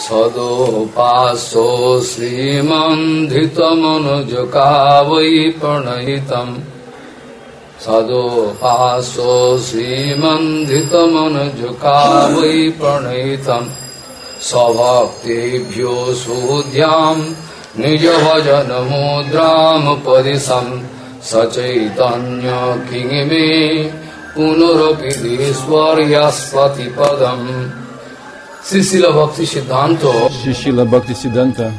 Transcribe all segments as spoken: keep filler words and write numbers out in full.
Sadopaso Srimandhitamanojakavai Pranahitam Sadopaso Srimandhitamanojakavai Pranahitam Savhaktebhyo Sudhyam Nijavajanamudram Padisam Sachaitanya Kingime Punarapidiswaryaspati Padam. Srila Bhakti Siddhanta. Srila Bhakti Siddhanta.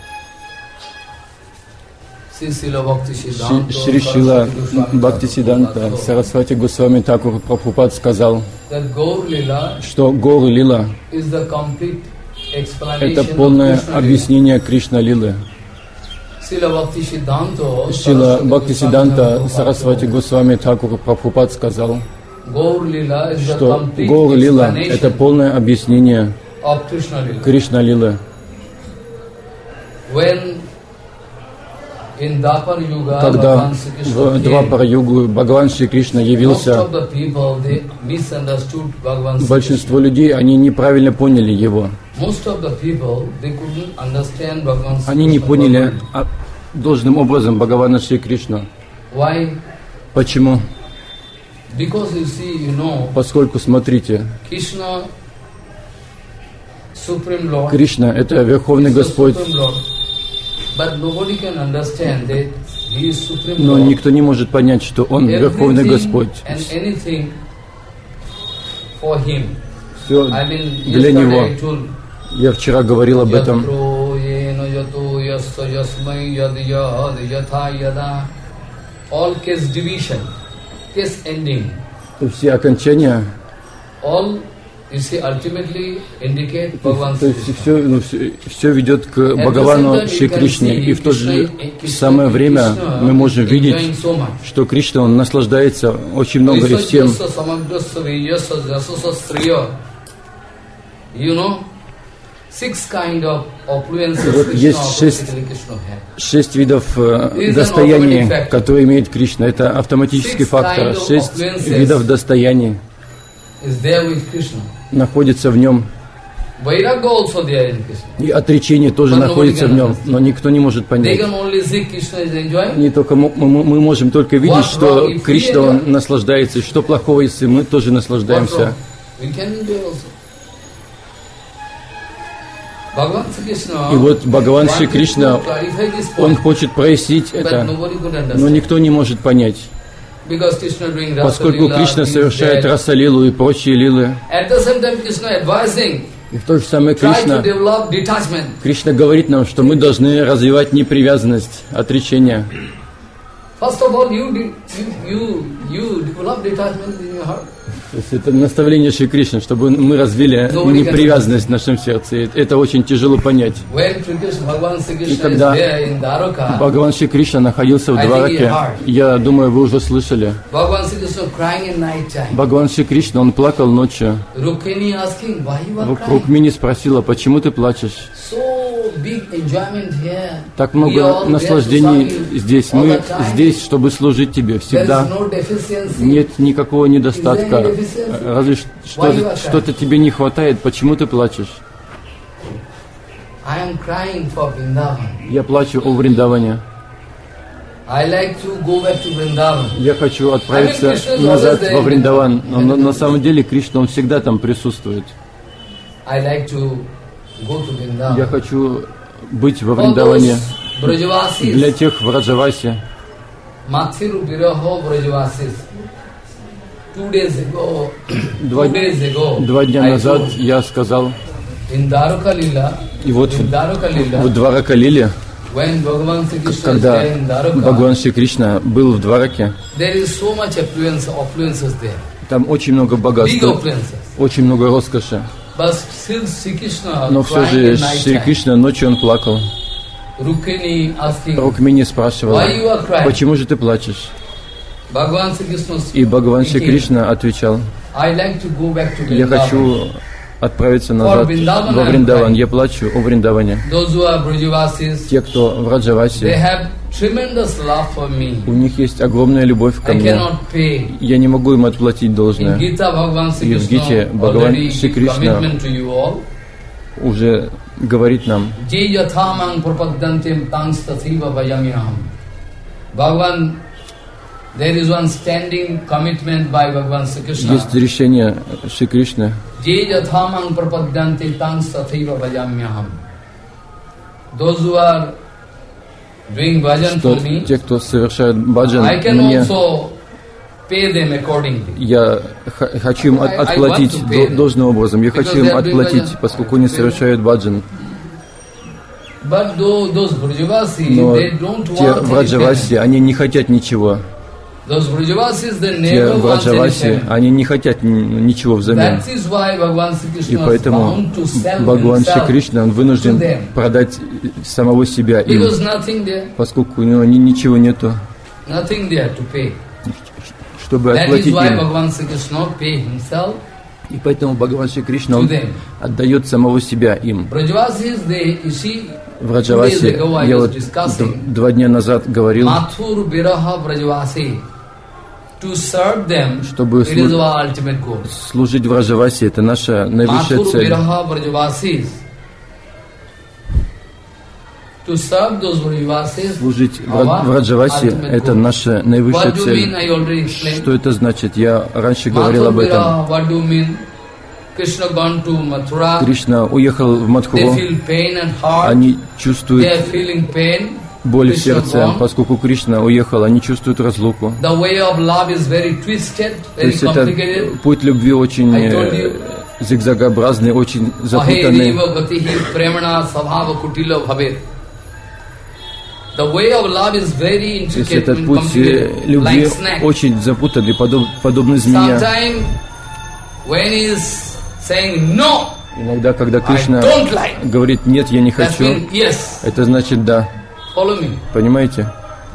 Srila Bhakti Siddhanta. Srila Бхакти Сиддханта Сарасвати Госвами Такур Прабхупад сказал, что Гаур Лила – это полное объяснение Кришна Лилы. Срила Бхакти Сиддханта Сарасвати Госвами Такур Прабхупад сказал, что Гаур Лила – это полное объяснение Кришна Лилы. Когда в Двапар-югу Бхагаван Шри Кришна явился, большинство людей, они неправильно поняли его. Они не поняли должным образом Бхагавана Шри Кришну. Почему? Поскольку, смотрите, Кришна – это Верховный Господь, но никто не может понять, что Он Верховный Господь. Все для Него. Я вчера говорил об этом. Все окончания, то есть все, ну, все, все ведет к Бхагавану Шри Кришне. И в то же самое время мы можем видеть, что Кришна, Он наслаждается очень много и всем. Вот есть шесть, шесть видов э, достояний, которые имеет Кришна. Это автоматический фактор. Шесть видов достояний находится в нем. И отречение тоже находится в нем, но никто не может понять. Не только мы, мы можем только видеть, что Кришна, Он наслаждается, и что плохого, если мы тоже наслаждаемся. И вот Бхагаван Шри Кришна, Он хочет прояснить это, но никто не может понять. Поскольку Кришна совершает Раса-лилу и прочие лилы, и в то же самое Кришна, Кришна говорит нам, что мы должны развивать непривязанность, отречение. То есть это наставление Шри Кришны, чтобы мы развили непривязанность в нашем сердце. И это очень тяжело понять. И когда Бхагаван Шри Кришна находился в Двараке, я думаю, вы уже слышали, Бхагаван Шри Кришна, он плакал ночью. Рукмини спросила, почему ты плачешь? Так много наслаждений здесь. Мы здесь, чтобы служить тебе всегда. Нет никакого недостатка. Разве что, что-то тебе не хватает, почему ты плачешь? Я плачу о Вриндаване. Я хочу отправиться назад во Вриндаван, но на, на самом деле Кришна, Он всегда там присутствует. Я хочу быть во Вриндаване для тех в Раджавасе. Два, два дня назад я сказал, и вот в Дварака-лиле, когда Бхагаван Шри Кришна был в Двараке, там очень много богатства, очень много роскоши. Но все же Шри Кришна ночью он плакал. Рукмини спрашивала, почему же ты плачешь? И Бхагаван Шри Кришна отвечал, я хочу отправиться назад во Вриндаван. Я плачу о Вриндаване. Те, кто в Раджавасе, у них есть огромная любовь ко мне. Я не могу им отплатить должное. И в Гите Бхагаван Шри Кришна уже говорит нам. Есть решение Шри Кришны. Что те, кто совершают баджан, мне, я хочу им от, отплатить до, должным образом. Я хочу им отплатить, поскольку они совершают баджан. Но те враджаваси, они не хотят ничего. Те враджаваси, они не хотят ничего взамен. И поэтому Бхагаван Шри Кришна, он вынужден продать самого себя им, поскольку у него ничего нету, чтобы отплатить им. И поэтому Бхагаван Шри Кришна, он отдает самого себя им. В Раджавасе, я вот два дня назад говорил, чтобы служить в Раджавасе, это наша наивысшая цель. Служить в Раджавасе, это наша наивысшая цель. Что это значит? Я раньше говорил об этом. Кришна уехал в Мадхуру, они чувствуют боль в сердце, поскольку Кришна уехал, они чувствуют разлуку. То есть это путь любви очень зигзагообразный, очень запутанный. То есть этот путь любви очень запутанный, подоб, подобный змея. Иногда, когда Кришна говорит «нет, я не хочу», это значит «да». Понимаете?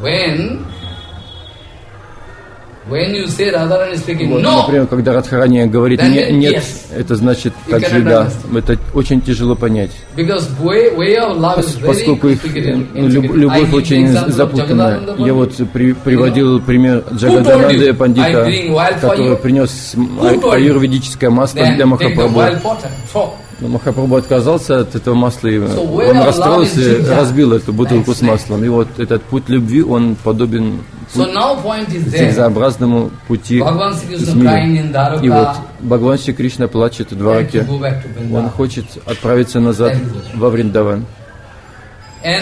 Вот, например, когда Радхарани говорит «нет», нет, это значит также «да». Это очень тяжело понять. Поскольку их ну, любовь очень запутанная. Я вот при, приводил пример Джагадананды Пандита, который принес аюрведическое масло для Махапрабху. Но Махапрабху отказался от этого масла, и он расстроился и разбил эту бутылку с маслом. И вот этот путь любви, он подобен зигзагообразному пути змеи. И вот Бхагаван Шри Кришна плачет в Двараке. Он хочет отправиться назад во Вриндаван. И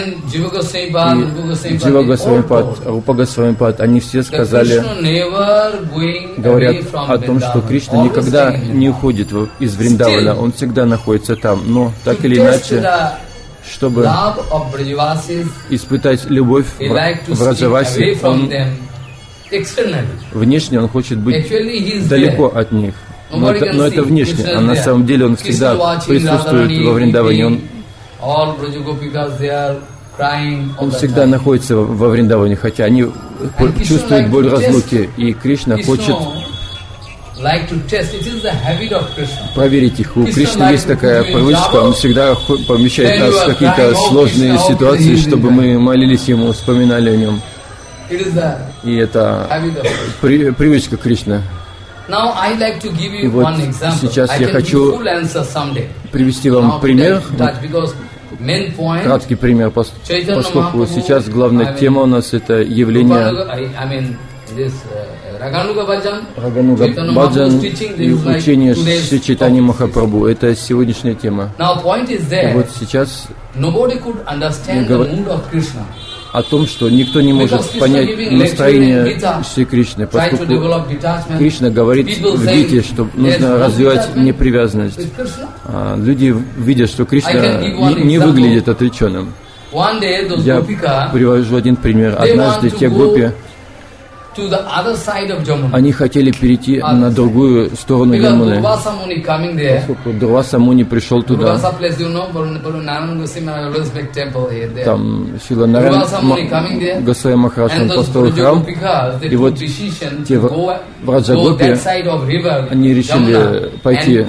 Джива Госвамипад, Рупа Госвамипад, они все сказали, говорят о том, что Кришна никогда не уходит из Вриндавана, он всегда находится там. Но так или иначе, чтобы испытать любовь в Раджавасе, он внешне он хочет быть далеко от них. Но это, но это внешне, а на самом деле он всегда присутствует во Вриндаване. Он Он всегда находится во Вриндаване, хотя они чувствуют боль разлуки, и Кришна хочет проверить их. У Кришны есть такая привычка, он всегда помещает нас в какие-то сложные ситуации, чтобы мы молились Ему, вспоминали о Нем. И это при, привычка Кришны. И вот сейчас я хочу привести вам пример, краткий пример, поскольку сейчас главная тема у нас это явление Рагануга Баджан и учение Шри Чайтаньи Махапрабху. Это сегодняшняя тема. И вот сейчас о том, что никто не может понять настроение Шри Кришны, поскольку Кришна говорит в Гите, что нужно развивать непривязанность. А люди видят, что Кришна не, не выглядит отреченным. Я привожу один пример. Однажды те гопи, они хотели перейти на другую сторону Ямуны, поскольку Дурваса Муни пришел туда. Там Шрила Нараян Госвами Махарадж, он построил храм, и вот те враджа-гопи, они решили пойти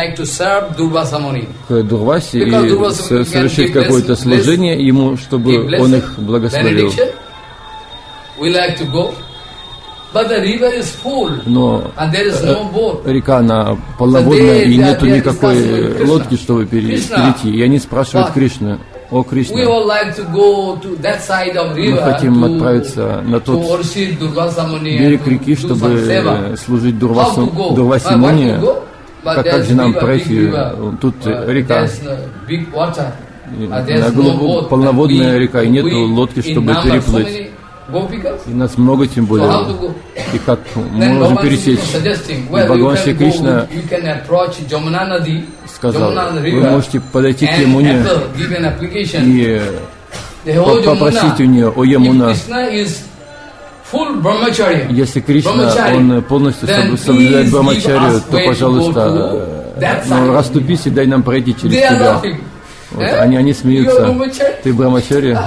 к Дурвасе и совершить какое-то служение ему, чтобы он их благословил. Но река, она полноводная, и нету никакой лодки, чтобы перейти. И они спрашивают Кришну: «О, Кришна, мы хотим отправиться на тот берег реки, чтобы служить Дурвасе Муни. Как, как же нам пройти? Тут река, полноводная река, и нету лодки, чтобы переплыть. И нас много, тем более. И как мы можем пересечь?» И Бхагаван Шри Кришна сказал: вы можете подойти к Ямуне и попросить у нее: «О Ямуна, если Кришна, он полностью соблюдает Брамачарию, то, пожалуйста, ну, расступись и дай нам пройти через тебя». Вот, они, они смеются: «Ты Брамачари?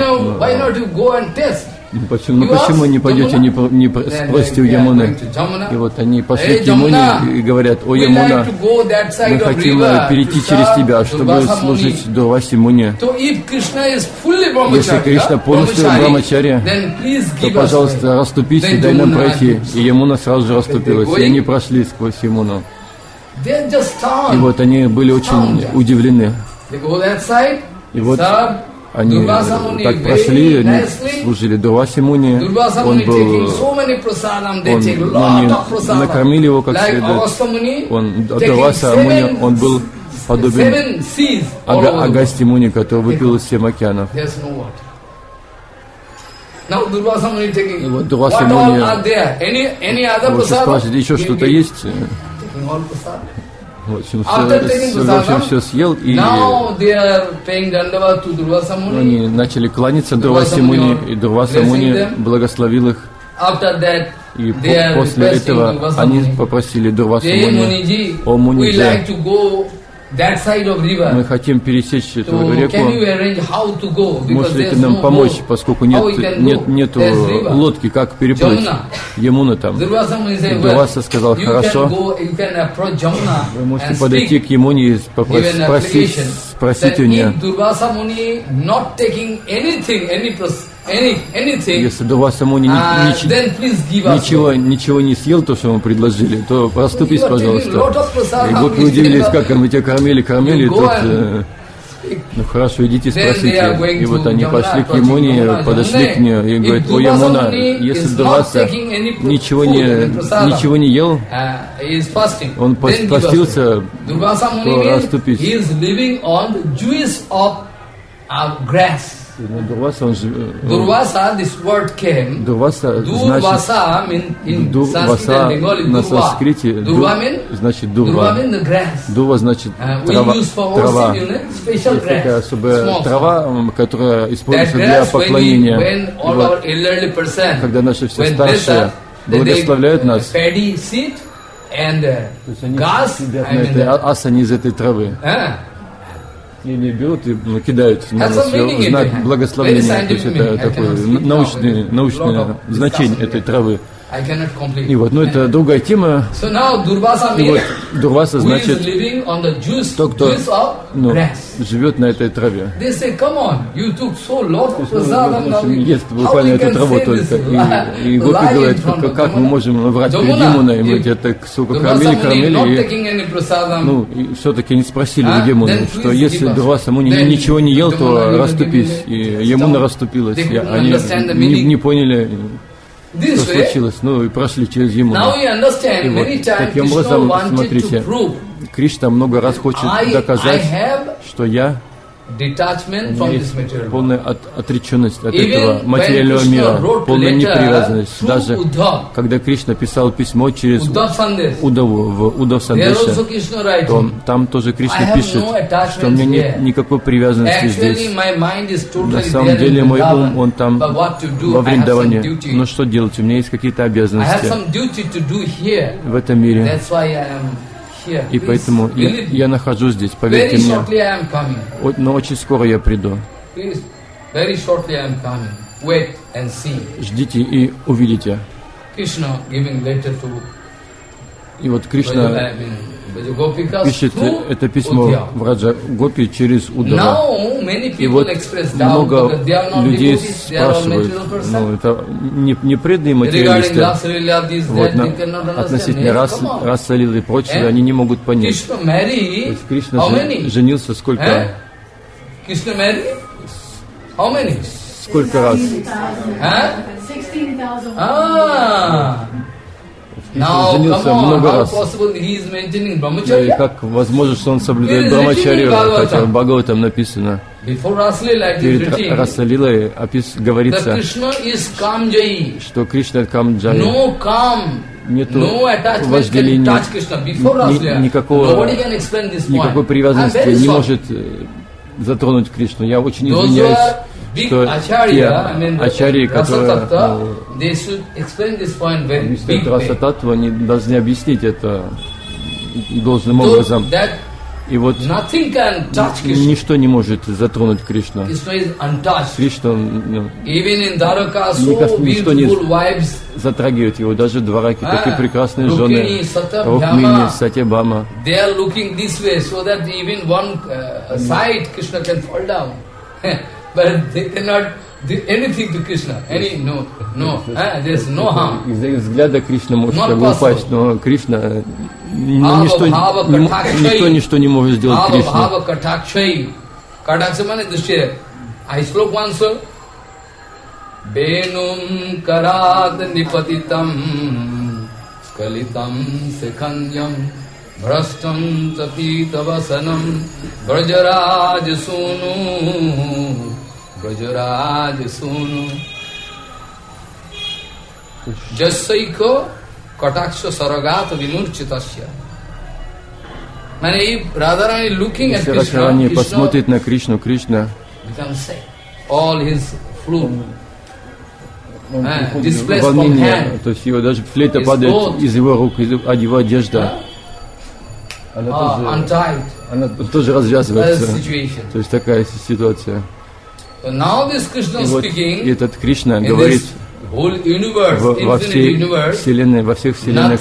Ну, почему, ну почему не пойдете, не, не спросите у Ямуны?» И вот они пошли к Ямуне и говорят: «О Ямуна, мы хотим перейти через тебя, чтобы служить Дурвасе Муни. Если Кришна полностью Брамачарья, то, пожалуйста, расступись и дай нам пройти». И Ямуна сразу же расступилась, и они прошли сквозь Ямуну. И вот они были очень удивлены. И вот они так прошли, они служили Дурвасе Муни. Он был, он, они накормили его как следует. Он, Дурваса Муни, он был подобен Ага, Агасти Муни, который выпил из семь океанов. И вот Дурваса Муни, вот спрашивает: еще что-то есть? В общем, все, в общем, все съел, и они начали кланяться Дурвасе Муни, и Дурваса Муни благословил их. И по после этого они попросили Дурвасу Муни: «О Муниджи, мы хотим пересечь эту реку. Можете ли ты нам помочь, поскольку нет, нет, нету лодки, как переплыть Ямуну там?» Дурваса сказал: «Хорошо, вы можете подойти к Ямуне и спросить, спросить у нее». Если Дурваса Муни ничего, ничего не съел, то, что ему предложили, то расступись, пожалуйста. И гопи удивились: как мы тебя кормили, кормили, тут, э, ну хорошо, идите спросите. И вот они пошли к Ямуне, подошли к ней и говорят: «О Ямуна, если Дурваса ничего не, ничего не ел, он постился, то расступись». Но Дурваса, он живет. Durvasa, this word came. Дурваса, Durvasa mean in Дурваса на санскрите значит дурва. Дурва значит трава. Трава. Есть такая особая трава, которая используется для поклонения. И вот, когда наши все старшие благословляют нас, то есть они сидят на этой асане из этой травы. И не берут и ну, кидают на нас в знак благословения. То есть это такое научное, научное значение этой травы. И вот, ну это другая тема. И вот Дурваса значит тот, кто ну, живет на этой траве. Есть буквально эту траву только. И, и гопи говорят: как, как мы можем врать перед Ямуной? Мы тебя так, сука, кормили, кормили. И, ну, и все-таки не спросили у Ямуны, что если Дурваса Муни ничего не ел, то расступись. И Ямуна расступилась. И они не, не поняли, что случилось, ну и прошли через Ямуну. И вот таким образом, смотрите, Кришна много раз хочет доказать, что я, у меня есть полная от, отреченность от этого материального мира, полная непривязанность. Даже когда Кришна писал письмо через Удаву в Удав Сандеше, то там тоже Кришна пишет, что у меня нет никакой привязанности здесь. На самом деле мой ум, он там во Вриндаване. Но что делать? У меня есть какие-то обязанности в этом мире. И поэтому я, я нахожусь здесь, поверьте мне. Но очень скоро я приду. Ждите и увидите. И вот Кришна пишет это письмо Враджа Гопи через Удава. И вот много людей спрашивают, ну, это не, не преданные материалисты, вот, на, относительно рас, раса Лилы и прочего, они не могут понять. То есть Кришна женился сколько? Сколько раз? Now, женился on, много раз. И как возможно, что он соблюдает Брамачарью, хотя в Бхагаватам написано. Перед Расалилой опис, говорится, что Кришна Камджай. Нету вожделения, ни, никакого, никакой привязанности не может затронуть Кришну. Я очень извиняюсь, что те ачарьи, которые объясняют Раса-таттву, они должны объяснить это должным образом. И вот ничто не может затронуть Кришну. Кришна, ну, ничто не затрагивает его, даже двараки, такие прекрасные жены, Рукмини, Сатьябама. But they cannot do anything to Krishna. Any no, no, ah, there is no harm. Из-за их взгляда Кришна может как бы упасть, но Кришна ну, ничто, никто ничто не может сделать Кришне. Katakshai means drishtya. I spoke once. Benum karat nipatitam skalitam sekhanyam Vrastam tapita vasanam Brajaraj sunu Brajaraj sunu Jasaiko Kataksha saragata vimurchitasya. Man, if Radharani looking at Krishna, Krishna посмотрит на Кришну, Кришна becomes sick. All his flute uh, displaced from hand. То есть его даже флейта падает из его рук, из его одежда. Она, uh, тоже, она тоже развязывается. То есть такая ситуация. So now this Krishna и вот speaking, этот Кришна говорит universe, во, во всей universe, вселенной, во всех вселенных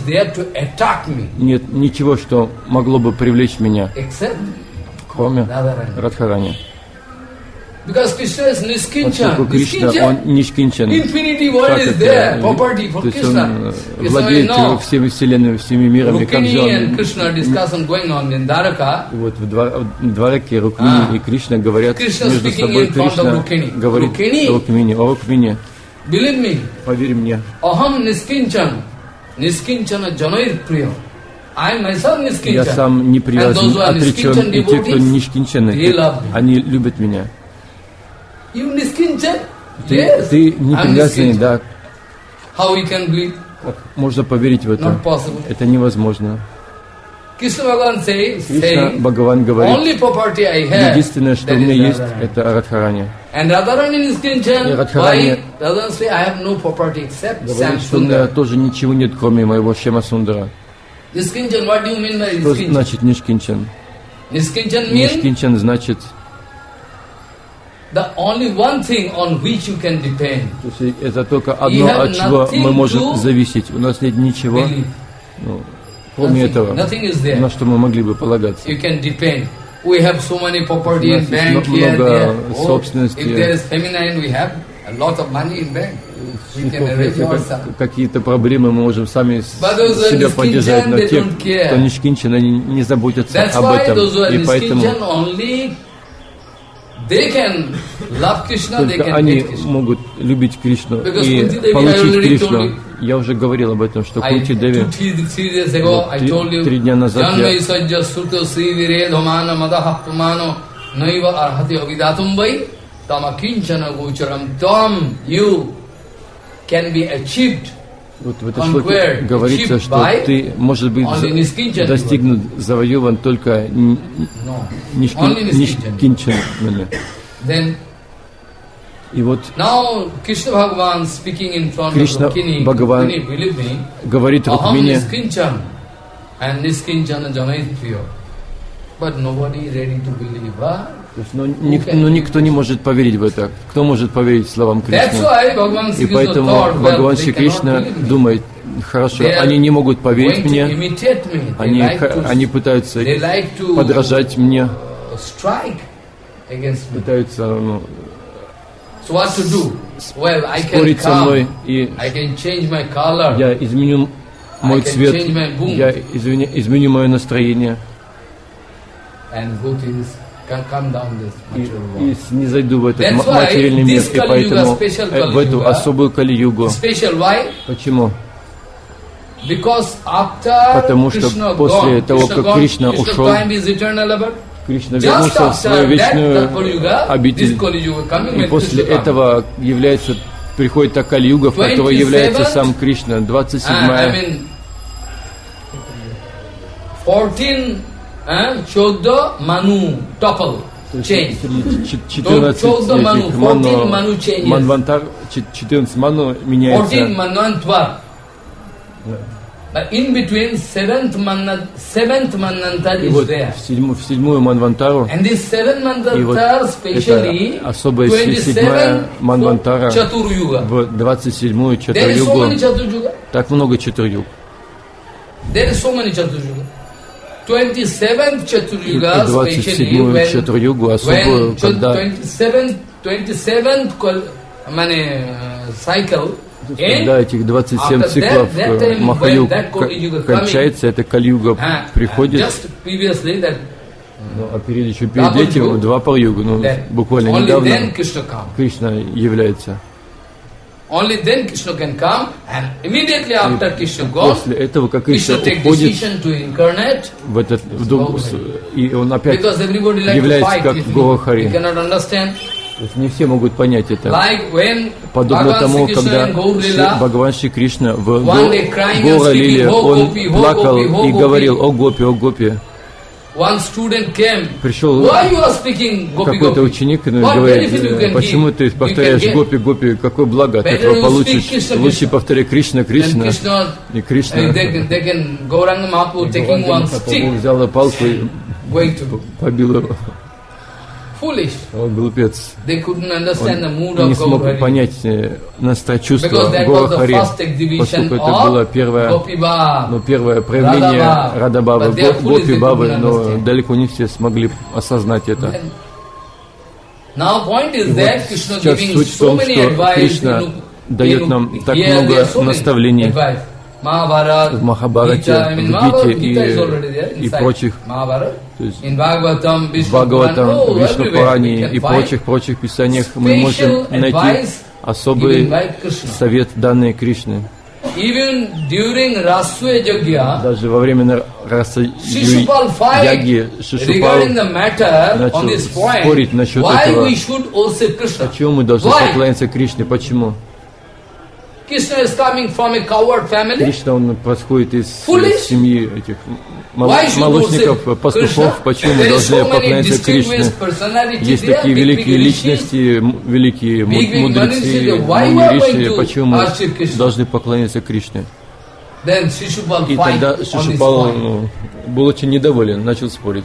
нет ничего, что могло бы привлечь меня, кроме Радхарани. Because Krishna is Niskinchan. Поскольку Кришна, он Нишкинчан. Infinity world is there, property for Krishna. То есть он владеет всеми вселенными, всеми мирами, как же он. And Krishna discussion going on in Dwaraka. Вот в Двараке Рукмини и Кришна говорят между собой. Кришна говорит Рукмини, о Рукмини, believe me, поверь мне. Aham Niskinchan, Niskinchana Janair Priya. I myself Niskinchan. Я сам не привязан, отречен, и те, кто Нишкинчаны, они любят меня. You Niskinchan? Ты, Yes, ты не привязанный, да. How we can believe? Как можно поверить в это? Not possible. Это невозможно. Krishna Bhagavan says, Кришна Бхагаван говорит, only property I have, единственное, что у меня есть, это Радхарани. And Radharani Niskinchan, И Радхарани why? Radharani say, I have no property except говорит, что у меня Samsundara. тоже ничего нет, кроме моего Шьямасундара. Niskinchan, what do you mean by Что Niskinchan? значит Нишкинчан? Niskinchan means Нишкинчан значит the only one thing on which you can depend. То есть это только одно, от чего мы можем зависеть. У нас нет ничего, ну, кроме nothing, этого, nothing is there. на что мы могли бы полагаться. You can depend. We have so many property in bank here, there. Oh, if there is feminine, we have a lot of money in bank. We can arrange ourselves. Какие-то проблемы мы можем сами себя поддержать, но те, кто Нишкинчан, они не заботятся об этом. И поэтому They can love Krishna, they только can они hate Krishna. могут любить Кришну Because и получить Кришну. Я уже говорил об этом, что Кунти Деви три, три дня назад я you can be achieved. Вот в этой шлоке говорится, что ты, может быть, достигнут, завоеван только нишкинчанами. И вот Кришна Бхагаван говорит Рукмине, но никто, но никто не может поверить в это. Кто может поверить словам Кришны? И поэтому Бхагаван Шри Кришна думает, хорошо, они не могут поверить мне, они, они пытаются подражать мне, пытаются ну, спорить со мной, и я изменю мой цвет, я изменю, изменю мое настроение. И, и не зайду в этот материальный мир, и поэтому в эту особую Кали-югу. Почему? Потому что после того, как Кришна ушел, Кришна вернулся в свою вечную обитель, и после этого является, приходит та Кали-юга, в которой является сам Кришна, двадцать седьмая. Chodda Manu topple change. четырнадцать этих ману, манвантар, четырнадцать ману меняется. fourteen manvantvar. But in between seventh manvantар, seventh manvantар is there. В седьмую, в седьмую манвантару. And this seventh manvantар specially особая седьмая манвантара в двадцать седьмую чатур-югу. Так много чатур-юг. There is so many chaturyuga. twenty-seventh Chaturyuga, especially when, особую, when twenty-seventh, twenty-seventh uh, cycle когда этих двадцать семь циклов Махаюг кончается, эта Кали-юга приходит. Ну, а перед, еще перед этим два Пар-юга, ну, буквально недавно Кришна является. Only then Krishna can come, and immediately after Krishna goes, после этого, как Кришна уходит в этот в, и он опять является как Гоа-хари. То есть не все могут понять это. Подобно тому, когда Бхагаван Шри Кришна в Гора-лиле, он плакал и говорил: «О Гопи, о Гопи». Пришел какой-то ученик и говорит: почему ты повторяешь Гопи, Гопи, какое благо от этого получишь? Лучше повторяй Кришна, Кришна. И Кришна взял палку и побил его. Он глупец. Он не смог понять настроение чувства Гоа-хари, поскольку это было первое, ну, первое проявление Рада-бабы, Гопи-бабы, но далеко не все смогли осознать это. И вот сейчас суть в том, что Кришна дает нам так много наставлений в Махабхарате, в Гите и, и прочих, то есть в Бхагаватам, Вишну-пуране и прочих-прочих писаниях мы можем найти особый совет, данный Кришны. Даже во время Раса-яги Шишупал начал спорить насчет этого, почему мы должны поклоняться Кришне, почему? Кришна, он происходит из семьи этих молочников, пастухов. Почему мы должны поклоняться Кришне? Есть такие великие личности, великие мудрецы, муни-риши. Почему мы должны поклоняться Кришне? И тогда Шишупал ну, был очень недоволен, начал спорить.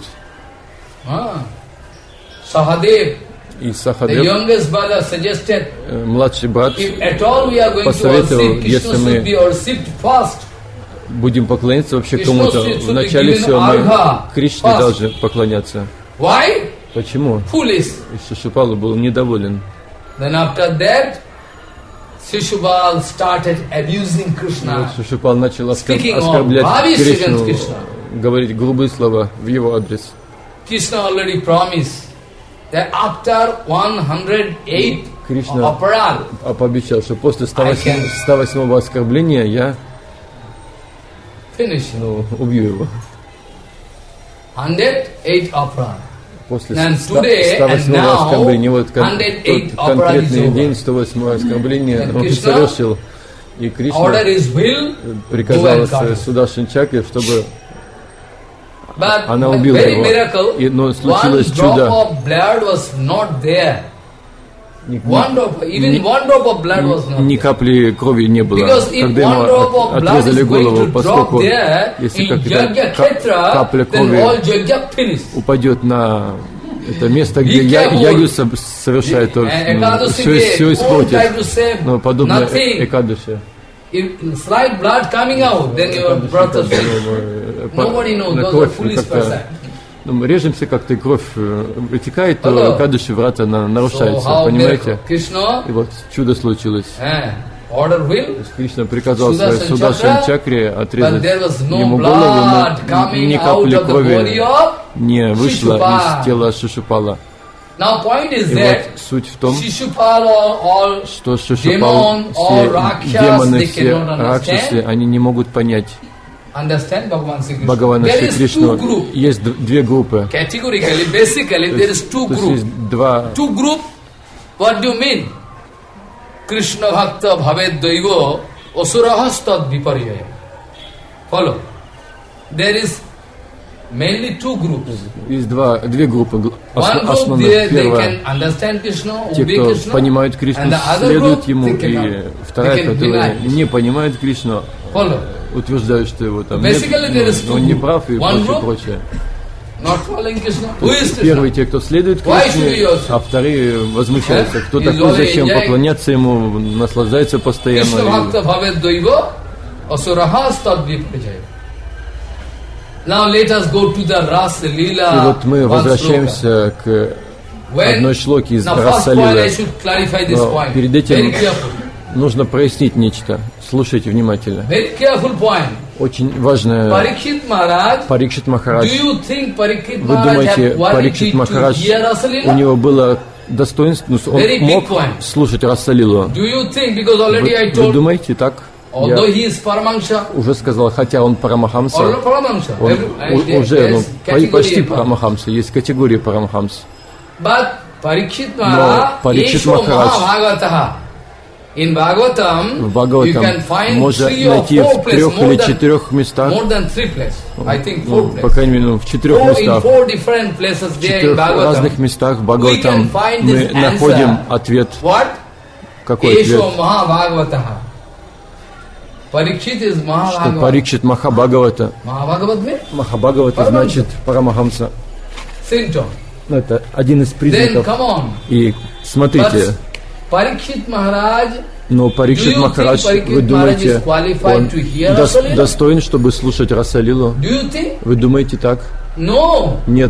И Сахадев, младший брат, посоветовал, если мы будем поклоняться вообще кому-то, вначале все мы Кришне должны поклоняться. Почему? И Шишупал был недоволен. Шишупал начал оскорблять Кришну, говорить грубые слова в его адрес. Кришна пообещал, что после сто восьмого оскорбления я ну, убью его. После сто восьмого оскорбления, вот кон, тот конкретный день, сто восьмое оскорбление, он совершил. И Кришна приказал Судашин Чакре, чтобы она убила его. И, но случилось чудо. Ни, ни, ни капли крови не было, когда ему от, отрезали голову, поскольку если как капля крови упадет на это место, где я, ягью совершает, то ну, все, все испортит. Но подобно Экадаши. if slight blood coming out, then your breath is weak. Nobody knows, those are foolish person. Ну, мы режемся как-то, и кровь вытекает, то Кадыши врата на, нарушается, so понимаете? Krishna, и вот чудо случилось. Order will, Кришна приказал своей Судашан чакре отрезать no ему голову, но ни капли крови не вышло из тела Шишупала. Now, point is и that вот суть в том, Shishupala, что Шишупал, все демоны, все ракшасы, они не могут понять Бхагавана Шри Кришну. Есть две группы. Categorically, basically, there is two groups. Два. Two group. What do you mean? Krishna Bhakta Bhaved Daiva Asurahastad Vipariyaya. Follow. There is mainly two groups. Есть два, две группы основных. Первая, те, кто понимают Кришну, следуют ему, и вторая, которая не понимает Кришну, утверждают, что его там нет, но он не прав и прочее, прочее. Первые те, кто следует Кришне, а вторые возмущаются. Кто такой, зачем поклоняться ему, наслаждается постоянно. И вот мы возвращаемся к одной шлоке из Раса-лилы. Но перед этим нужно прояснить нечто. Слушайте внимательно. Очень важное. Парикшит Махарадж. Вы думаете, Парикшит Махарадж, у него было достоинство, он мог слушать Раса-лилу? Вы, вы думаете так? Я уже сказал, хотя он Парамахамса, он у, уже ну, почти Парамахамса, есть категории Парамахамса. Но Парикшит Махарадж в Бхагаватам можно найти в трех или четырех местах, ну, по крайней мере, ну, в четырех местах, в четырех разных местах в Бхагаватам мы находим ответ. Какой ответ? Что Парикшит Махабхагавата. Махабхагавата значит Парамахамса. Ну, это один из признаков. И смотрите. Но Парикшит Махарадж, вы думаете, он дос, достоин, чтобы слушать Раса-лилу? Вы думаете так? Нет.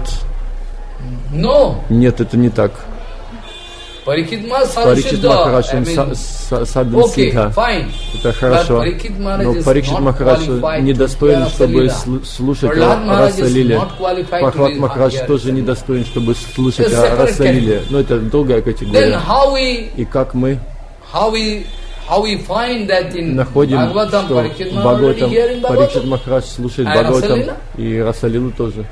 Нет, это не так. Парикшит Махарадж, он садан сидха. Это хорошо. Но Парикшит Махарадж недостоин, чтобы слушать Раса-лиле. Прахлад Махарадж тоже недостоин, чтобы слушать Раса-лиле. Но это другая категория. И как мы находим, что в Бхагаватам Парикшит Махарадж слушает Бхагаватам и Раса-лилу тоже.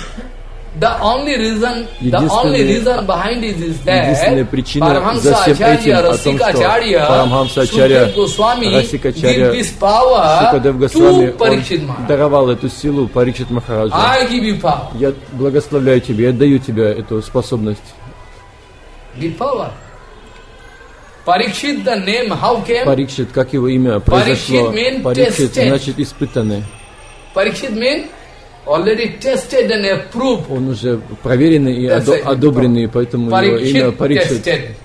Единственная причина за всем этим о том, что Парамхамса Ачарья, Расика Ачарья, Шукадев Госвами, он даровал эту силу Парикшит Махараджу. Я благословляю тебя, я даю тебе эту способность. Парикшит, как его имя произошло? Парикшит значит испытанный. Already tested and approved. Он уже проверенный и одо, одобренный, поэтому его имя Парикшит.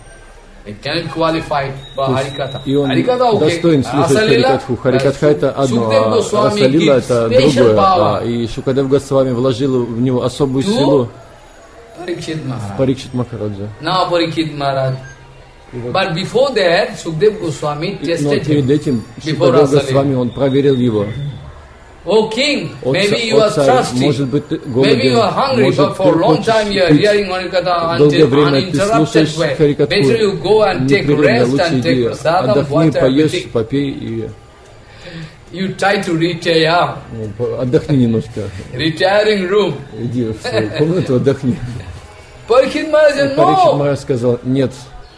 И он достоин слушать Харикатху. Харикатха это одно, а Раса-лила это другое. А, и Шукадев Госвами вложил в него особую силу в Парикшит Махараджа. But before that, Sukdev Goswami tested Но перед этим Шукадев Госвами он проверил его. Oh king, maybe you are thirsty, maybe you are hungry, but for a long time you are hearing Harikatha until uninterrupted way. Better you go and take rest and take prasadam, water, everything. You try to retire. Отдохни немножко. Retiring room. Иди в свою комнату, отдохни. Парикшит Махарадж said, no. Парикшит Махарадж сказал, нет.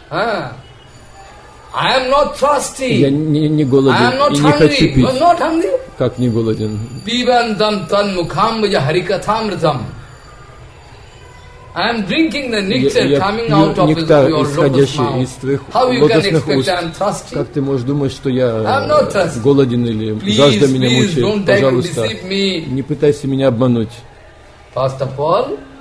I am not thirsty. Я не, не голоден I am not и не hungry. хочу пить. You are not hungry? Как не голоден? Pibantam tan mukhambaja harikathamritam. I am drinking the nectar я, coming я out of нектар, your lotus mouth. Из твоих How you can expect уст. I am thirsty? Как ты можешь думать, что я I'm голоден или please, жажда меня please, мучает? Пожалуйста, не пытайся меня обмануть. First of all,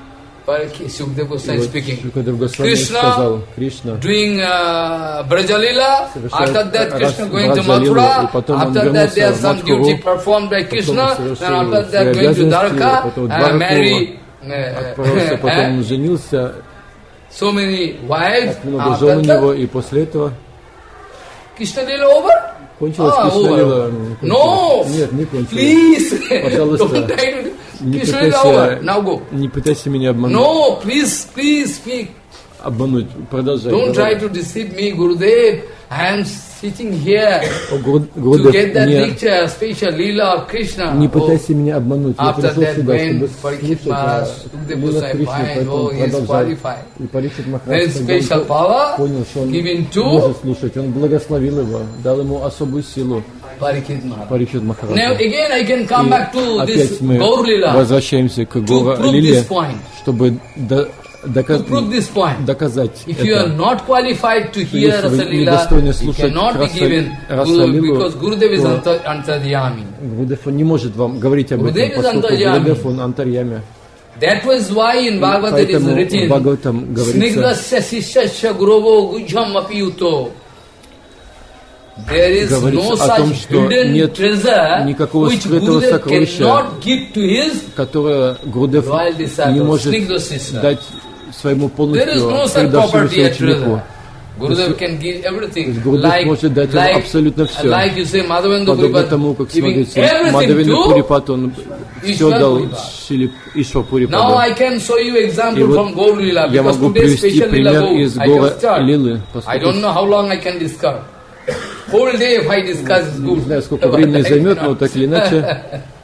Sukadeva Goswami speaking. Шукадев Госвами сказал, Кришна doing uh, Brajalila, after that Krishna going to Браджалилу, Mathura, и потом он after that there вернулся are в some duty Матхуру, performed by Krishna, потом then after совершил that свои going to обязанности, Dwarka потом в and Двараку marry отправился, потом uh, женился, so many wives. много жен у After него, that, и после этого Krishna Lila over? кончилась Ah, Кришна over. Лила. No, Нет, не кончилась. please, Пожалуйста, don't try to. не Krishna Lila over. Now пытайся, go. не пытайся меня обмануть. No, please, please speak. Обмануть, продолжай. Don't try говори. to deceive me, Gurudev. I am sitting here О, Гуру- to Гурудев, get that не, picture, special Leela of Krishna. не Oh, пытайся меня обмануть. Я after пришел that, сюда, when чтобы Parikshit слушать Maharaj о took the Лилах Gosai Кришны, mind, поэтому oh, he is продолжай. qualified. И Парикшит Then Махарадж, когда special он power понял, что он given to может слушать, он благословил его, дал ему особую силу. Parikshit Maharaj. Парикшит Махарадж. Now again I can come back to И this опять мы Gaur Leela возвращаемся к to Гора prove Лиле, this point. чтобы до- дока- To prove this point. доказать If you are это. not qualified to Что hear если вы Rasa Leela, недостойны you слушать cannot be Раса- given Раса Guru, Лилу, because Gurudev is то anta- Antardhyami. Гурудев не может вам говорить об Гурудев этом, is поскольку антарьями. Гурудев он антарьями. That was why in Bhagavad it is Поэтому в written, Бхагаватам говорится, Snigdasya sishasya gurovo gujham apiyuto. There is no говорится о том, such что hidden нет treasure никакого which скрытого Gurudev сокровища, cannot give to his которое Гурудев loyal не disciple, может Snigdasya. дать своему There is полностью no such предавшемуся property at ученику. treasure. Gurudev can give То everything. есть Гурудев Like, может дать ему like, абсолютно все. like you say, Madhavendra Подобно Puripat тому, как giving смотрите, everything Мадхавендра to Пурипат, он все Ишвар дал Пурипат. Шили Ишвар Now Пурипаду. I can show you И example вот from Gaur Leela я because могу today's привести special Leela пример go. из I Гора can start. Лилы. I don't know how long I can discuss. Whole day if I discuss is Не good. знаю, сколько времени займет, но так или иначе.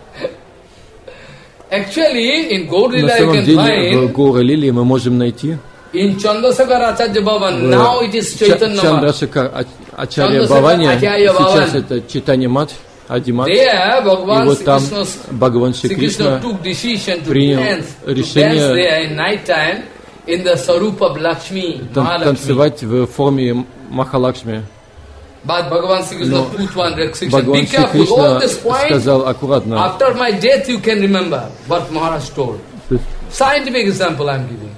Actually, in Gaur На Leela you самом can деле в find Гора Лилии мы можем найти in Chandrasekhar Acharya Bhavan, now it is Chaitanya Math. Чандрашекар Ачарья Chandrasekhar Бхавани, Acharya сейчас Bhavan. это Читание Мат, Адимат. There, И Bhagavan вот там Krishna, Бхагаван Шри Krishna Кришна took decision to принял dance, to решение dance there in night time in the Sarup of Lakshmi, тан- Mahalakshmi. танцевать в форме Махалакшми. But Bhagavan Sri Krishna Но put one restriction. Бхагаван Be Шри careful. Кришна All this point, сказал аккуратно. after my death you can remember what Maharaj told. То есть Scientific example I am giving.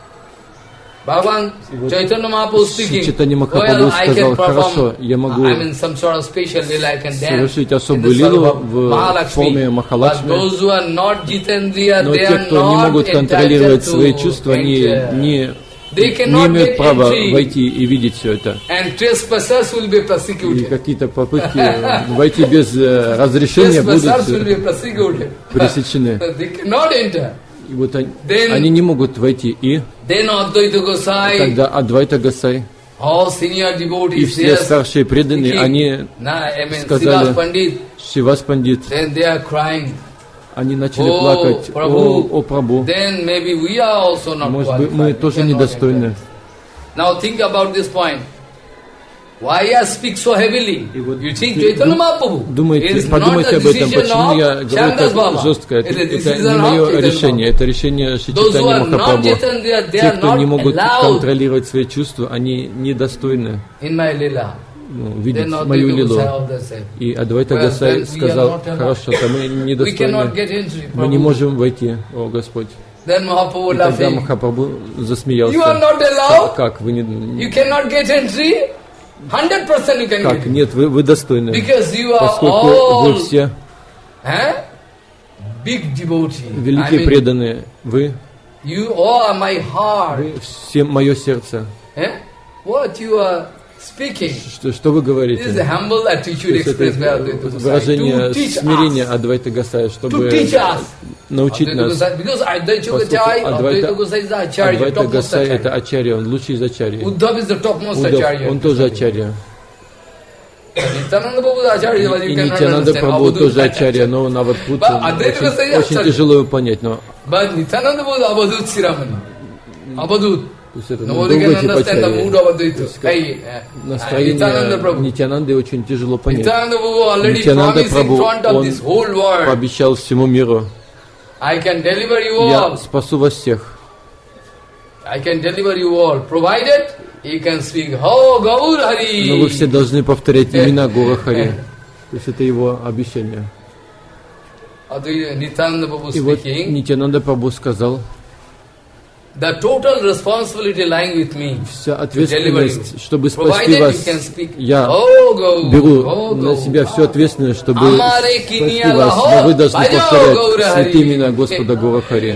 Bhagavan вот Chaitanya Mahaprabhu speaking, Chaitanya Mahaprabhu well, I сказал, can хорошо, perform, я могу I mean some sort of special lila, I can dance совершить in особую the лилу Sarup в Mahalakshmi. форме But Махалакшми. those who are not Jitendriya, Но they те, are кто не not могут entitled контролировать to свои чувства, они enter. не, They не cannot имеют get права entry. войти и видеть все это. And trespassers will be И persecuted. какие-то попытки войти без э, разрешения Trespassers будут will be persecuted. пресечены. They cannot enter. И вот они, Then- они не могут войти. И Then Advaita Gosai, тогда Адвайта Гасай all senior и devotees, все yes, старшие преданные, speaking. они Na, I mean, сказали, Srivas Pandit, Шивас Пандит, then they are crying. они начали Oh, плакать, о, Prabhu. о Прабху, Then maybe we are also not может быть, qualified. мы We тоже cannot недостойны. enter. Now think about this point. Why I speak so heavily? И вот You think ты Chaitanya Mahaprabhu думайте, is not подумайте the об этом, decision почему of я говорю Shandas Baba. так жестко. Это, It is это decision не of мое Chaitanya решение, Mahaprabhu. это решение Those who Шичитани are not Махапрабху. Chaitanya, they Те, are кто не not могут allowed контролировать свои чувства, они недостойны in my lila. ну, Then видеть not мою Advaita лилу. Gosai also said, И Адвайта Well, Гасай then we are сказал, not allowed. хорошо, то мы we cannot недостойны, get entry. мы не Prabhu. можем войти, о Господь. Then Mahaprabhu И тогда laughing. Махапрабху You are засмеялся. not allowed? Как? Вы не... You cannot get entry? Hundred percent you can Как? get. Нет, вы, вы достойны. Because you are Поскольку all вы все eh? big devotee. I великие mean, преданные, вы, you all are my heart. вы все мое сердце. Eh? What you are speaking? Что, что вы This is говорите? a humble То attitude есть это expressed by Advaita Gosai. выражение To teach смирения us. Адвайта Гасая, To чтобы teach us. научить Advaita нас. Gosai, because Advaita Поскольку Gosai, Адвайта, Advaita Gosai is the Acharya, Адвайта topmost Гасай это Acharya. Ачарья, он лучший из Ачарьи. Uddhav is the topmost Удав, Acharya. он тоже Ачарья. Nityananda Prabhu is Acharya, but И you cannot Нитянанда understand. Прабху Avadut тоже is Ачарья, Acharya. но Навадпут But Advaita Gosai is очень, очень Acharya. тяжело его понять. Но But Nityananda Prabhu is Avadut Siramani. Avadut. то есть это ну, Nobody другой can тип understand the mood Ачарьи. of Advaita. Hey, uh, Настроение Nityananda Prabhu. Нитянанды очень тяжело понять. Nityananda Prabhu already Нитянанда promised in Прабху, front of он this whole world. пообещал всему миру, I can deliver you я all. спасу вас всех. I can deliver you all. Provided you can speak, Oh, Gaur Hari. Но вы все должны повторять имена Гора Хари. То есть это его обещание. Advaita Nityananda Prabhu И вот speaking. Нитянанда Прабху сказал, The total responsibility lying with me. Вся ответственность, чтобы спасти вас, я беру на себя всю ответственность, чтобы спасти вас, но вы должны повторять святые имена Господа Гора Хари.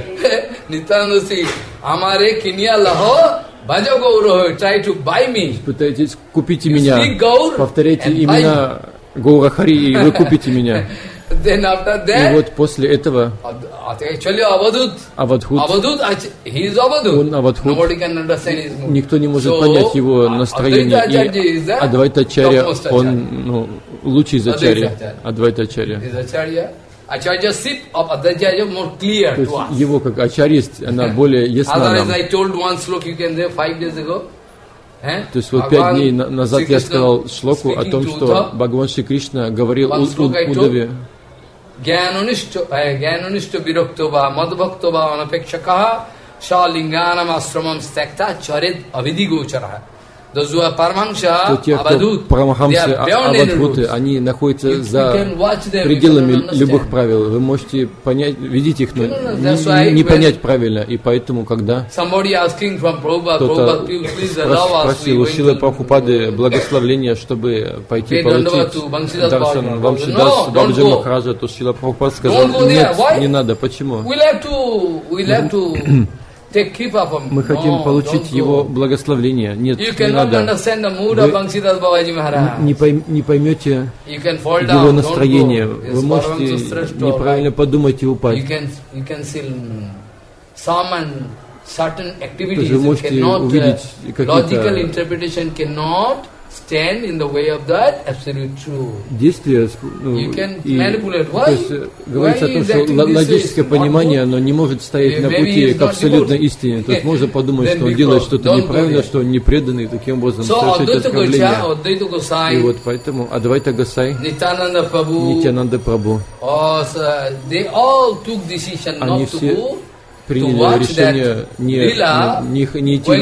Пытайтесь, купите меня, повторяйте имена Гора Хари, и вы купите меня. Then after that, и вот после этого actually Avadhut, Авадхут, Avadhut, he is Avadhut. Он Авадхут. Nobody can understand his mood. Никто не может so, понять его настроение. И Адвайта-ачарья, он ну, лучший из ачарья. Адвайта-ачарья. Acharya sip of Advaita more clear to us. Его как ачарьист, она более ясна нам. As I told one slok, you can say five days ago. То есть вот пять дней назад я сказал шлоку о том, что Бхагаван Шри Кришна говорил Удаве. Gyananishto Viroktova Madhvaktova Anapekshakaha Shalinganam Asramam Stakta Charit Avidigocharaha. Those who are Paramahamsa, Avadhut, Парамахамсы, Авадхуты, они находятся за пределами любых правил. Вы можете понять, видеть их, но не, не понять правильно. И поэтому, когда кто-то спросил у Шрилы Прабхупады благословления, чтобы пойти получить даршан Вамшидас Бабаджи Махараджа, то Шрила Прабхупада сказал, нет, не надо. Почему? Мы хотим получить его благословение. Нет, не надо. Вы не, пойм, не поймете его настроение. Вы можете неправильно подумать и упасть. Вы можете увидеть какие-то stand in the way of that absolute truth. Действие, ну, you can и, manipulate. Why? То есть, говорится Why о том, что логическое понимание, оно не может стоять на пути к абсолютной истине. То есть можно подумать, что он делает что-то неправильно, что он не преданный, таким образом so, совершает оскорбление. И вот поэтому Адвайта Госай, Нитянанда Прабhu, Нитянанда Прабhu, oh, so they all took decision not to go. Приняли решение не, не, не идти,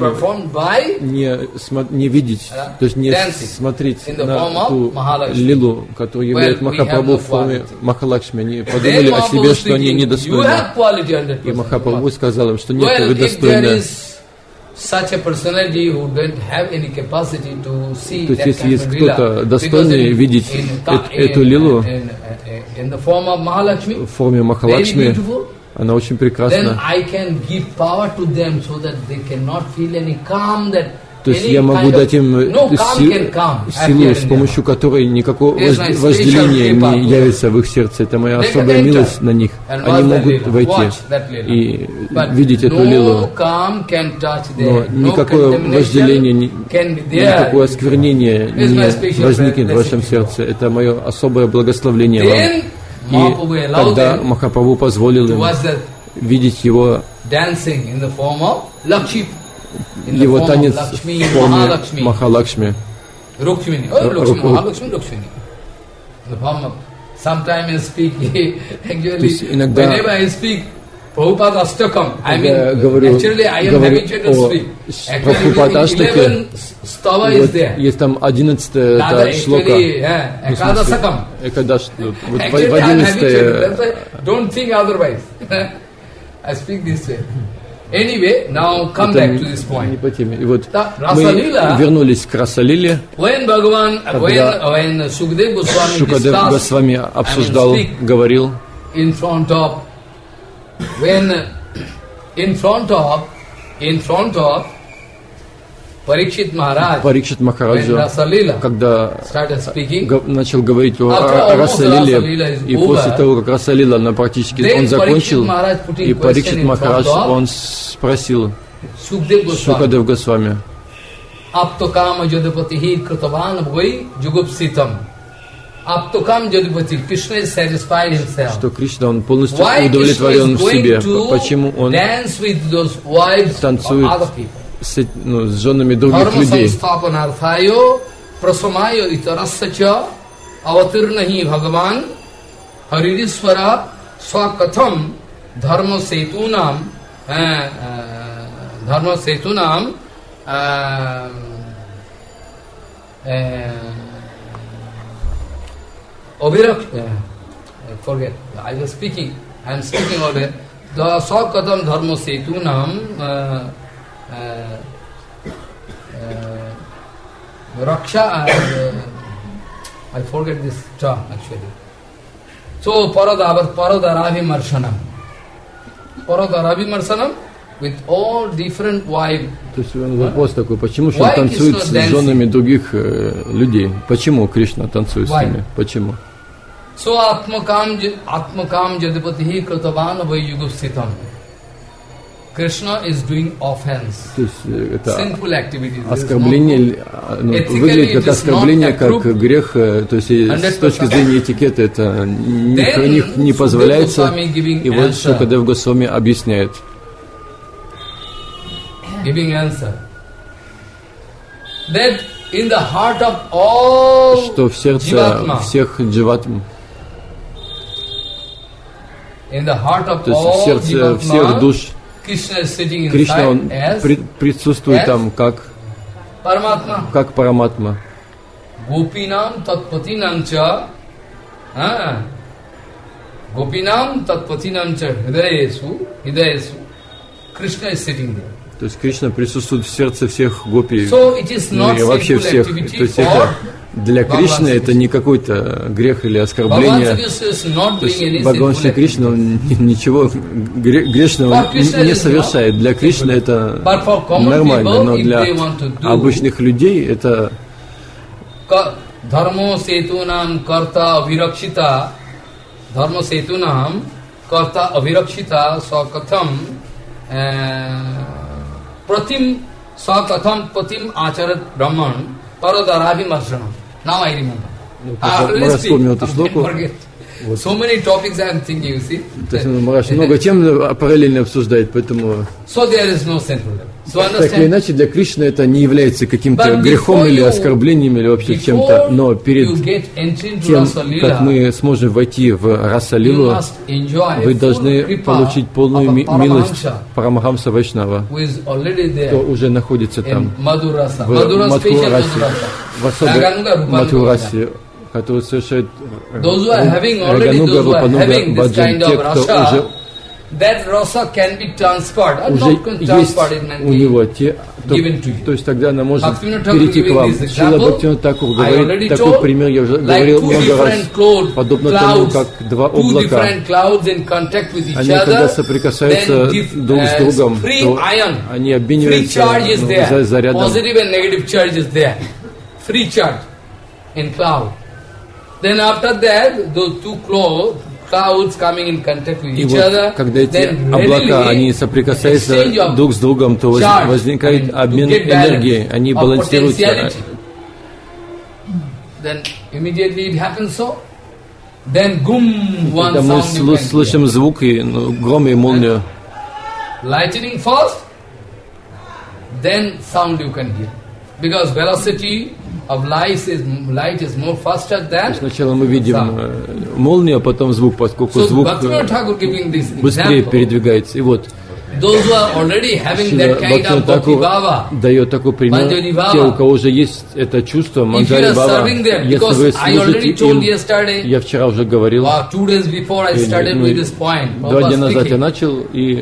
не, не видеть, то есть не смотреть на ту лилу, которую являет Махапрабху в форме Махалакшми. Они подумали о себе, что они недостойны. И Махапрабху сказал им, что нет, вы достойны. То есть, если есть кто-то достойный видеть эту лилу в форме Махалакшми, она очень прекрасна. То есть я могу дать им силу, с помощью которой никакого вожделения не явится в их сердце. Это моя особая милость на них. Они могут войти и видеть эту лилу. Но никакое вожделение, никакое осквернение не возникнет в вашем сердце. Это мое особое благословение вам. И тогда Махапрабху позволил им видеть его, его танец в форме Махалакшми. То есть иногда, Prabhupada Astakam. I mean, говорю, actually I am говорю habituated to speak. Прабхупада Аштаке. Вот есть там одиннадцатая шлока. Экадасакам. Экадаш. Вот в одиннадцатой. Don't think otherwise. I speak this way. Anyway, now come back to this point. Не по теме. И вот мы вернулись к Расалиле. When Bhagavan, when when Sukadeva Goswami Шукадев Госвами обсуждал, говорил. In front of when in front of in front of Parikshit Maharaj, Парикшит Махараджа, когда начал говорить о Расалиле, и после того, как Расалила на практически он закончил, и Парикшит Махарадж, он спросил Шукадев Госвами, Аптокама Jadapati Kritavan Bhoi Jugupsitam. Аптокам Jadapati, Krishna is satisfied himself. Что Кришна, он полностью удовлетворен в себе. Почему он танцует с, ну, с женами других людей? Obirak, uh, forget, I was speaking, I am speaking over there. the Sakatam Dharma Setunam uh, uh, uh, Raksha, uh, I forget this term actually. So Paradava Paradaravi Marshanam. Paradaravi Marshanam with all different wives. То есть вопрос такой, почему же он танцует с женами других э, людей? Почему Кришна танцует с ними? Почему? So Atmakam Atmakam Jadipatihi Kratavan Vayugupsitam. Krishna is doing offense. То есть это sinful activities. Оскорбление, ну, выглядит как оскорбление, как грех. То есть с точки зрения этикета это не, не позволяется. И вот Шукадев Госвами объясняет. Giving answer. That in the heart of all что в сердце всех дживатм, in the heart of то есть в сердце всех душ Кришна, он при, присутствует там как Параматма. Как Параматма. Gopinam tatpatinam cha Gopinam tatpatinam cha Hidayesu Hidayesu Krishna is sitting there. То есть Кришна присутствует в сердце всех гопи, so ну, и вообще всех. То есть это для Кришны это не какой-то грех или оскорбление. То есть Бхагаван Шри Кришна он ничего грешного не совершает. Для Кришны это нормально, но для обычных людей это... Dharma setunam karta avirakshita Dharma setunam karta avirakshita sakatham Pratim Sakatham Pratim Acharat Brahman Paradaravi Marshanam. Now I remember. I always forget. Вот. So many topics I am thinking, you see. То есть Махараш много тем параллельно обсуждает, поэтому... So there is no central. So так или иначе, для Кришны это не является каким-то грехом или оскорблением, или вообще чем-то. Но перед тем, как мы сможем войти в Раса-лилу, вы должны получить полную ми- милость Парамахамса Вайшнава, кто уже находится там, в Мадхурасе, в особой Мадхурасе, который совершает Рагануга, Рупануга, Баджан, те, кто уже that rasa can be transferred, or уже not transferred есть in у него те, то, то есть тогда она может перейти к вам. Шрила Бхактивинода Тхакур говорит, такой пример я уже говорил много раз, подобно тому, как два облака, они когда соприкасаются друг с другом, то они обмениваются зарядом. Then after that, those two clouds coming in contact with each other, когда эти облака, они соприкасаются друг с другом, то возникает обмен энергией, они балансируются. Then immediately it happens so. Then gum, one когда мы сл- слышим звук и ну, гром и молнию. Lightning first, then sound you can hear, because velocity of light is light is more faster than. Сначала мы видим молнию, а потом звук, поскольку so, звук быстрее передвигается. И вот дает такой пример. Те, у кого уже есть это чувство, Манджари Бава, если вы служите им, я вчера уже говорил, wow, или, ну, два дня назад я начал, и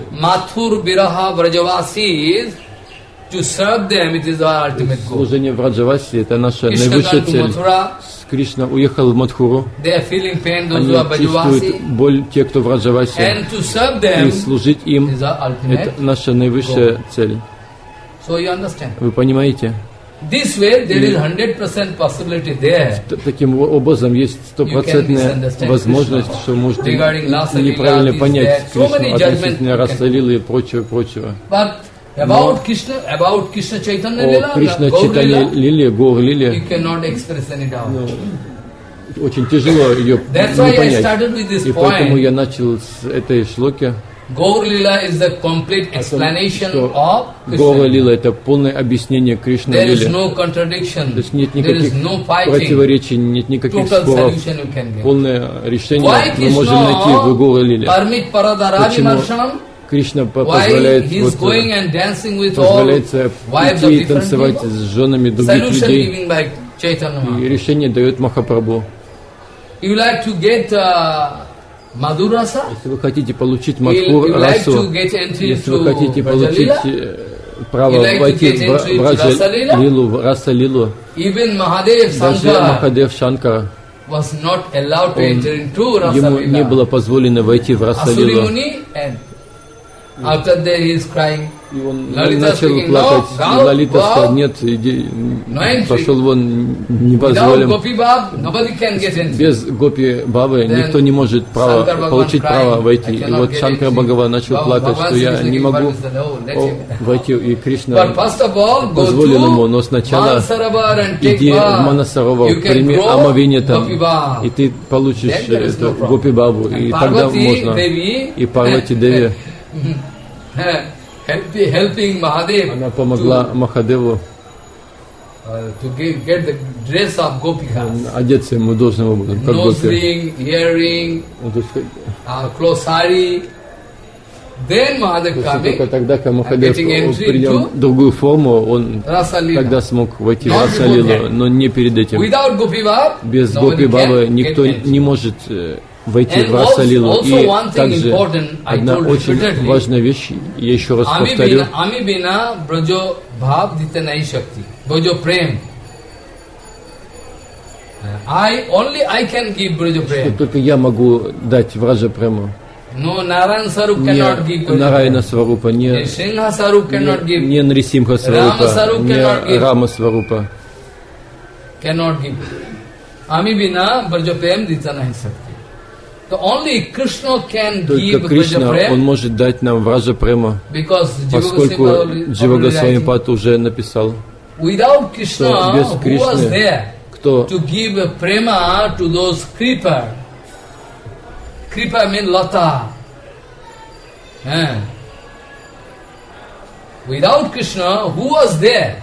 to serve them, it is our ultimate goal. Служение в Раджаваси — это наша наивысшая цель. Кришна уехал в Мадхуру. Они чувствуют боль, те, кто в Раджаваси. И служить им — это наша наивысшая цель. Вы понимаете? This way, there is one hundred percent possibility there. Таким образом, есть стопроцентная возможность, что вы можете неправильно понять Кришну относительно Раса-лилы и прочего, прочего. About Krishna, about Krishna Chaitanya Lila, Krishna Chaitanya Lila, Gaur Lila, you cannot express any doubt. No, очень тяжело ее That's не why I started with this понять. И поэтому я начал с этой шлоки. Gaur Lila is the complete explanation of Krishna. Гаура Лила — это полное объяснение Кришны There Лилы. is no contradiction. То есть нет никаких no противоречий, нет никаких Total споров. Полное решение мы можем найти в Гаура Лиле. Почему Кришна позволяет, вот, позволяется идти и танцевать с женами других людей, и решение дает Махапрабху. You like to get, uh, Madhurasa, если вы хотите получить Мадхур расу, если вы хотите получить право войти в Браджа Лилу, в Раса Лилу, даже Махадев Шанкара, ему не было позволено войти в Раса Лилу. After that he is crying. И он начал плакать, и Лалита сказал, нет, иди, пошел вон, не позволим. Без Гопи Бабы никто не может право, получить право войти. И вот Шанкара Бхагаван начал плакать, что я не могу войти, и Кришна позволил ему, но сначала иди в Манасаровар, прими омовение там, и ты получишь эту Гопи Бабу, и тогда можно. И Парвати Деви, helping Mahadev, она помогла Махадеву uh, to get, get the dress of Gopikas. Одеться ему должным образом, как Nose ring, earring, uh, close sari. Then Mahadev coming, только тогда, когда Махадев принял другую форму, он тогда смог войти в Раса Лилу, но не перед этим. Без Гопи Бабы никто не может войти в Раса Лилу. И также одна очень важная вещь, я еще раз повторю, что только я могу дать Враджа Прему. Не Нараяна Сварупа, не, не, не Нрисимха Сварупа, не Рама Сварупа. Только Кришна, он может дать нам Враджа Према, поскольку Джива Госвами Пад уже написал, что без Кришны, кто Kripa means lata. Eh. Without Krishna, who was there?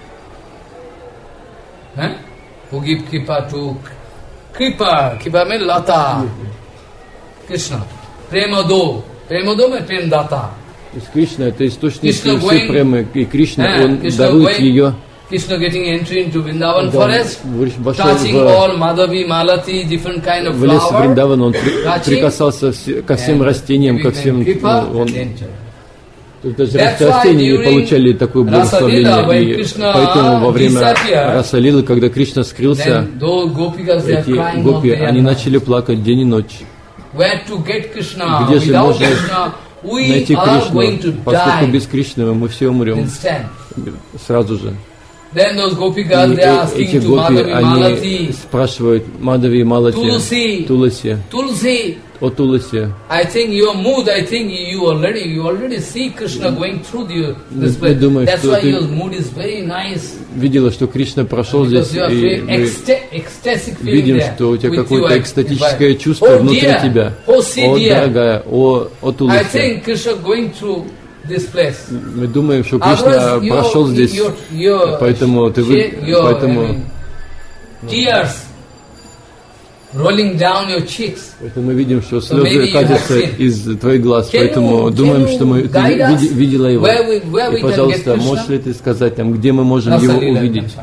Eh? Who give kripa to Kripa? Kripa means lata. Krishna. Premado. Premado means prem data. Кришна это источник всей премы, и Кришна, он дарует ее. Krishna getting entry into Vrindavan forest, touching all Madhavi, Malati, different kind of flower. В лес Вриндаван он прикасался ко всем растениям, ко всем. Он, даже растения не получали такое благословение, и поэтому во время Раса Лилы, когда Кришна скрылся, эти гопи, они начали плакать день и ночь. Где же можно найти Кришну? Поскольку без Кришны мы все умрем сразу же. Then those gopikas, they are asking to Madhavi, Malati, спрашивают Мадхави и Малати, Tulsi, Туласи, Tulsi. О Туласи. I think your mood, I think you already, you already see Krishna going through the, this place. Думаю, that's why your mood is very nice. Видела, что Кришна прошел здесь, и мы видим, что у тебя какое-то экстатическое чувство внутри тебя. О, дорогая, о, о Туласи. I think Krishna going through this place. Мы думаем, что Кришна прошел здесь, your, your, поэтому ты вы, your, поэтому I mean, tears rolling down your cheeks. Поэтому мы видим, что слезы катятся из твоих глаз, поэтому думаем, что мы ты види, видела его. Where we, where и, пожалуйста, можешь ли ты сказать нам, где мы можем его увидеть?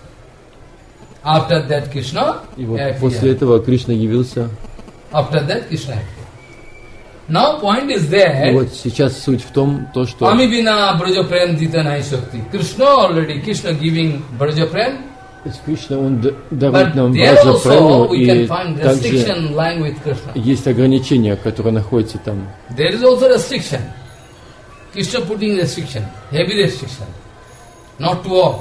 After that, Krishna, и вот после этого Кришна явился. After that, Krishna. Now point is there. Вот сейчас суть в том, то, что Amibina Braja Prem Dita Nai Shakti. Krishna already, Krishna giving Braja Prem. Кришна, он дарует нам Браджа Прему, и также есть ограничения, которые находятся там. There is also restriction. Krishna putting restriction, heavy restriction, not to walk.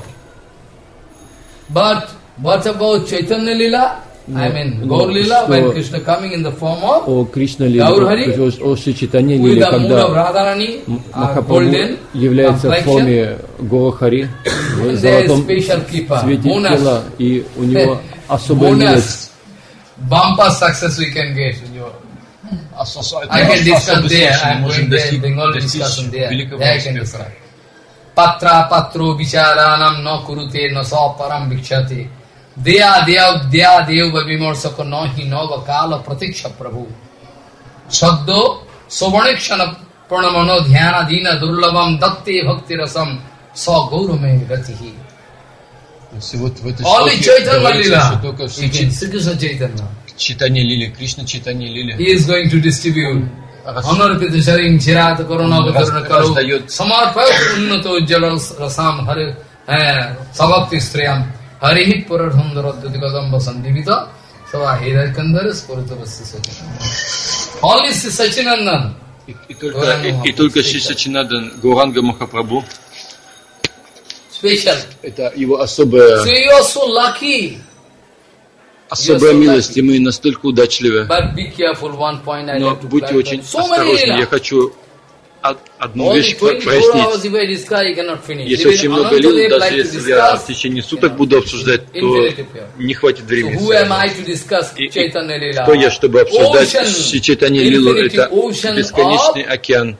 But what about Chaitanya Lila? I mean, Gaur Lila, when Krishna coming in the form of Gaur Hari, о Шичитане with Лиле, the mood of когда Radharani, Махапрабху является в форме Гора Хари, в золотом цвете тела, и у него особая милость. Bumper success we can get. I can discuss there. I am going there. Bengal discussion there. There I can discuss. Patra patro vicharanam no kurute no sa param vikshate. Deya deya deya deva vimorsako no hi no vakala pratiksha prabhu. Shaddo sobanekshana pranamano dhyana dina durlabam datte bhakti rasam sa gaurame gatihi. Only Chaitanya Lila. Sri Krishna Chaitanya. Читание Лили, Кришна читание Лили. He is going to distribute. Honor Pita Sharing Chirat Corona Vitarana Karu Samarpaya Unnato Jalal Rasam Hari Savakti Striyam Hari Puradhandaradhyutikadam Basandivita Sava Hira Kandaris Puratavasi Sachinandan. Only Sri Sachinandan. И только Шри Сачинандан Гауранга Махапрабху. Special. Это его особая. So you are so lucky. Особая милость, и мы настолько удачливы. Но будьте очень осторожны. Я хочу одну вещь прояснить. Если очень много лил, даже если я в течение суток буду обсуждать, то не хватит времени. И кто я, чтобы обсуждать Чайтанья Лилу? Это бесконечный океан.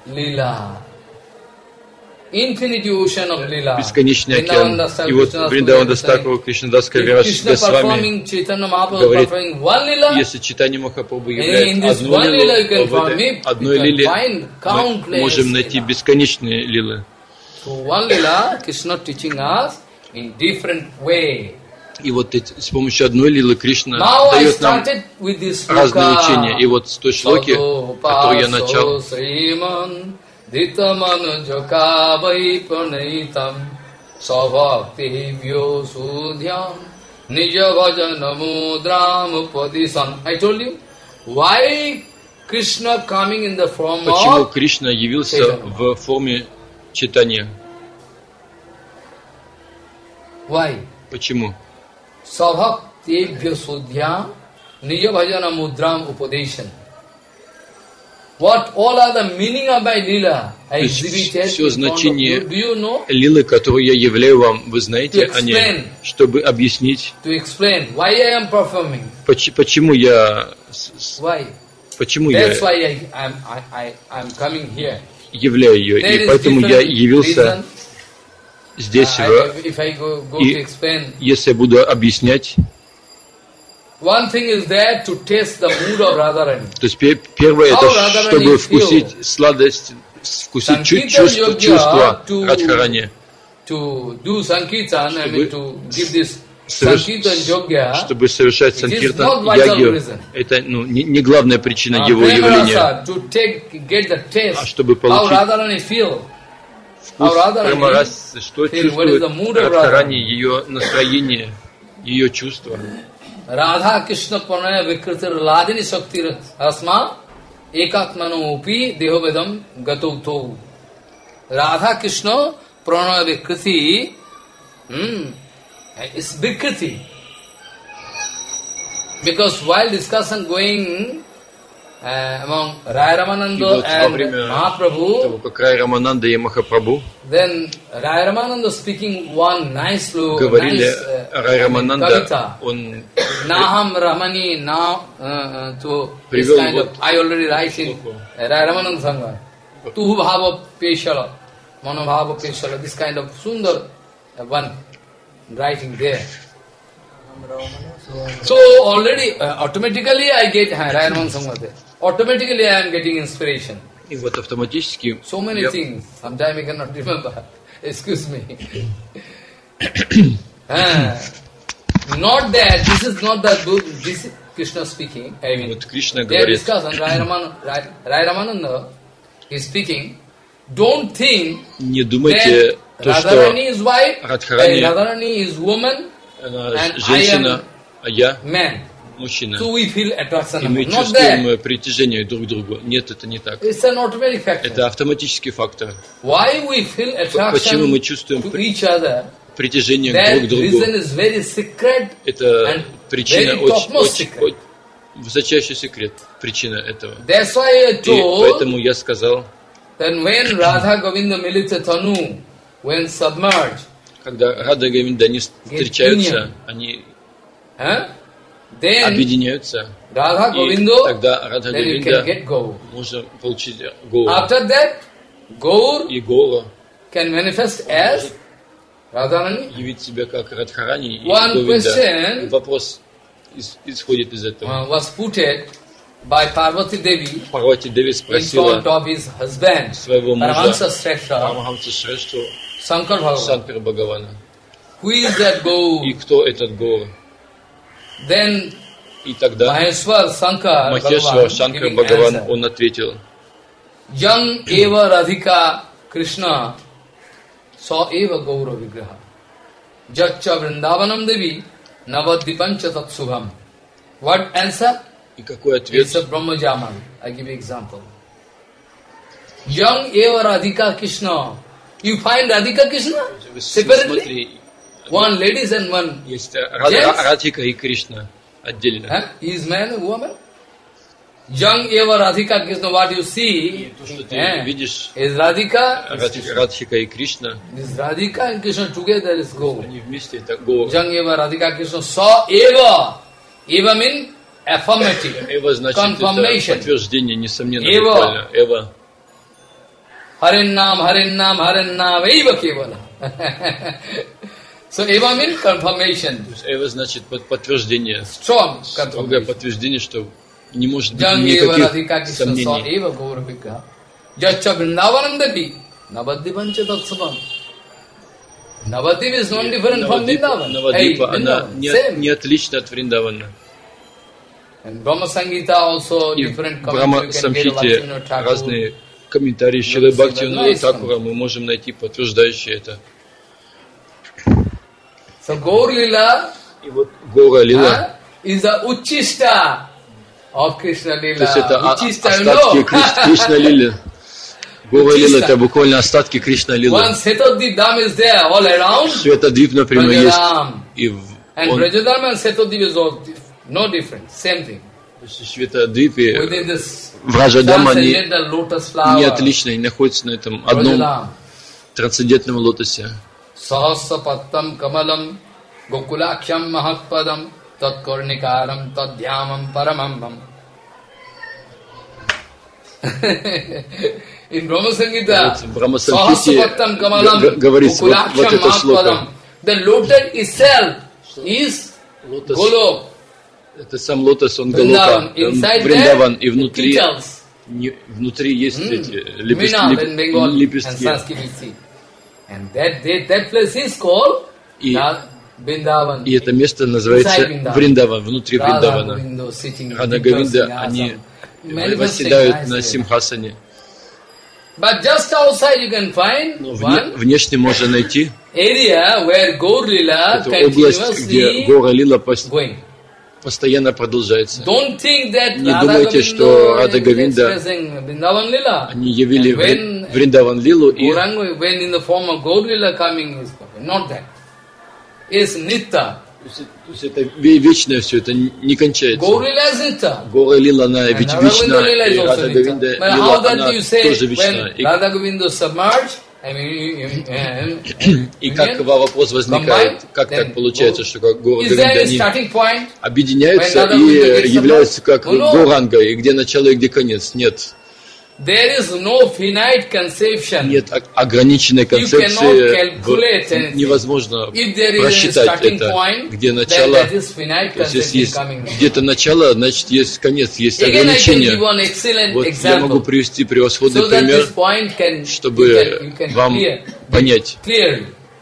Бесконечный океан. И вот Вриндаван Дастакур Кришнадас Кавираш Госвами говорит, если Чайтанья Махапрабху являет одну лилу, то в этой одной лиле мы можем найти бесконечные лилы. И вот с помощью одной лилы Кришна дает нам разные учения. И вот с той шлоки, которую я начал, Ditamanu pranaitam savaktivyo sudhyam nija vajanamudram upadisan. I told you, why Krishna coming in the form of... Почему Кришна явился в форме читания? Why? Почему? Savaktivyo sudhyam nija vajanamudram upadeshan. What all are the meaning of my lila? I exhibited. Все значение do you know? лилы, которую я являю вам, вы знаете о ней, чтобы объяснить. To explain why I am performing. Почему я? Why? Почему That's я? why I am I I I'm coming here. Являю ее, There и поэтому я явился reason. Здесь. Uh, I, if I go, go и to explain, если я буду объяснять. One thing is there to taste the mood of Radharani. То есть первое это чтобы вкусить сладость, вкусить чувство, чувство Радхарани. To do Sankirtan, I mean to give this Sankirtan Yogya, чтобы совершать Санкиртан Ягью, это ну, не, не главная причина его явления. To take, get the taste, а чтобы получить how Radharani feel. Вкус Радхарани, что чувствует Радхарани, ее настроение, ее чувства. Radha Krishna Pranaya Vikritir Ladini Shaktir Asma Ekatmano Upi Dehovedam Gato. Radha Krishna Pranaya Vikriti hmm, is Vikriti. Because while discussion going uh, among Raya Ramananda and Mahaprabhu, того, как Рай Рамананда и Махапрабху, then Raya Ramananda speaking one nice slow, говорили nice uh, Рай Рамананда, он Naham Ramani now uh, to this kind of, I already write in Raya Ramananda Sangha. Tuhu Bhava Peshala, Manobhava Peshala, this kind of Sundar uh, one writing there. So already, uh, automatically I get Raya Ramananda Sangha there. Automatically I am getting inspiration. И вот автоматически. So many я... things. Sometimes I cannot remember. Excuse me. uh, not that. This is not the book. This is Krishna speaking. I mean, вот Кришна they говорит. discuss and Raya Ramananda, Raya Ramananda is speaking. Don't think не думайте, that то, что Radharani is wife, Радхарани, Radharani is woman, and женщина, а я man. Мужчина. So we feel attraction. И мы Not чувствуем that. притяжение друг к другу. Нет, это не так. It's an automatic factor. Это автоматический фактор. Why we feel attraction Почему мы чувствуем to each other? Притяжение That друг к другу. reason is very secret. Это причина very очень, очень, secret. очень высочайший секрет. Причина этого. That's why I told. И поэтому я сказал. Then when Radha Govinda Milita Tanu, when submerged, когда Рада и Говинда они встречаются, они huh? Then объединяются, Radha, и Govindo, тогда Радха Говинда можно получить Гоуру. After that, Gaur и Гора can manifest as Radharani. Явить себя как Радхарани и One Говинда. question Вопрос исходит из этого. Uh, was put by Parvati Devi Парвати Деви спросила in front of his husband, своего мужа Paramahansa Shrestha, Парамахамса Шрештху Shankar Bhagavan. Санкара Бхагавана. Who is that Gaur? И кто этот Гора? Then И тогда Maheshwar Shankar Махешвар Шанкар Бхагаван, он ответил, Young Eva Radhika Krishna saw Eva Gaura Vigraha Jaccha Vrindavanam Devi Navadipancha Tatsubham. What answer? И какой ответ? It's a Brahmajaman. I give you example. Young Eva Radhika Krishna. You find Radhika Krishna separately? One ladies and one Есть Радхика и Кришна отдельно. Huh? He is man and woman. Young Eva Radhika Krishna, what you see То, что ты eh, видишь, is Radhika. Радхика и Кришна, This Radhika and Krishna together is go. они вместе, это Го. Young Eva Radhika Krishna saw Eva. Eva means affirmative. Эва значит Confirmation. это подтверждение, несомненно, Эва. буквально. Эва. Harinnam, Harinnam, Harinnam, Eva Kevala. So Eva means confirmation. Эва значит подтверждение. Strong Строгое confirmation. подтверждение, что не может быть Young Eva Radhika никаких Krishna saw сомнений. Eva Gauravika. Jacha Vrindavanam Devi. Navadipancha Tatsabam. Navadip is not different from Vrindavan. Hey, Навадипа, она Vrindavan, не, same. не отлична от Вриндавана. And Brahma Sangita also И different в Брахма commentaries. You can get Самхите Lakshmana Thakur. разные комментарии Шрилы Бхактивинода Thakura мы можем найти, подтверждающие это. So Gaur Lila И вот Гора Лила, huh, is the Uchista of Krishna то есть это Lila. о- Uchista, you остатки know. Криш- Кришна Лили. Гора Лила это буквально остатки Кришна One Лилы. Setodip Dham is there all around. Светодвип, например, есть. Brajaram. И в- And он, Brajadharma and Setodip is all diff- no different, same thing. в Светодвипе, Within this в Раджадам они transcendental lotus flower. не отличны, они находятся на этом одном Brajaram. трансцендентном лотосе. Sahasapattam kamalam gokulakhyam mahatpadam tatkarnikaram tadhyamam paramambam. In Brahma Sangita, Вот в Брахма Самхите Sahasapattam kamalam г- говорится вот, вот gokulakhyam это шлока. mahatpadam. The lotus itself is Лотос, Golok, это сам лотос, он Vrindavan. Галока, он Inside Вриндаван, that, и внутри, petals. не- внутри есть Mm. эти лепест- Minal леп- in Bengal and лепестки. Sanskrit we see. And that, that, that place is called И, Ra- Vrindavan. и это место называется Inside Vrindavan. Vrindavan, внутри Radha Вриндавана. Govinda sitting in Рада Vrindavan Говинда, Singha они Asam. Manifesting восседают на nicely. Симхасане. But just outside you can find Но вне- one внешне можно найти area where Gaur Lila эту область, где continuously Гора Лила пос- going. постоянно продолжается. Don't think that Не Radha думайте, что Govinda Рада is Говинда, expressing Vrindavan Lila. они явили And when Вриндаван Лилу, и Gauranga, when in the form of Gaur Lila coming is coming. Not that. It's Nitta. то есть, то есть это ве- вечное все, это не кончается. Gaur Lila is Nitta. Гора Лила, она ведь And Radha вечна, Govinda Lila и is also Рада Говинда Nitta. But Лила, how that она you say тоже вечна. when И, Radha Govinda submerged, I mean, uh, и как вопрос возникает, как так получается, что как Гора is there Говинда, a они starting point? объединяются When Radha Govinda и gets являются как submerged? No, no. Горанга, и где начало и где конец. Нет. There is no finite conception. Нет о- ограниченной You cannot концепции, calculate в- anything. невозможно If there is a просчитать starting это, point, где then начало, that is finite то есть если conception есть coming. где-то начало, значит есть конец, есть Again, I can ограничение. give one excellent Вот я могу example, привести превосходный so that пример, this point can, чтобы you can, you can вам clear, понять. clearly.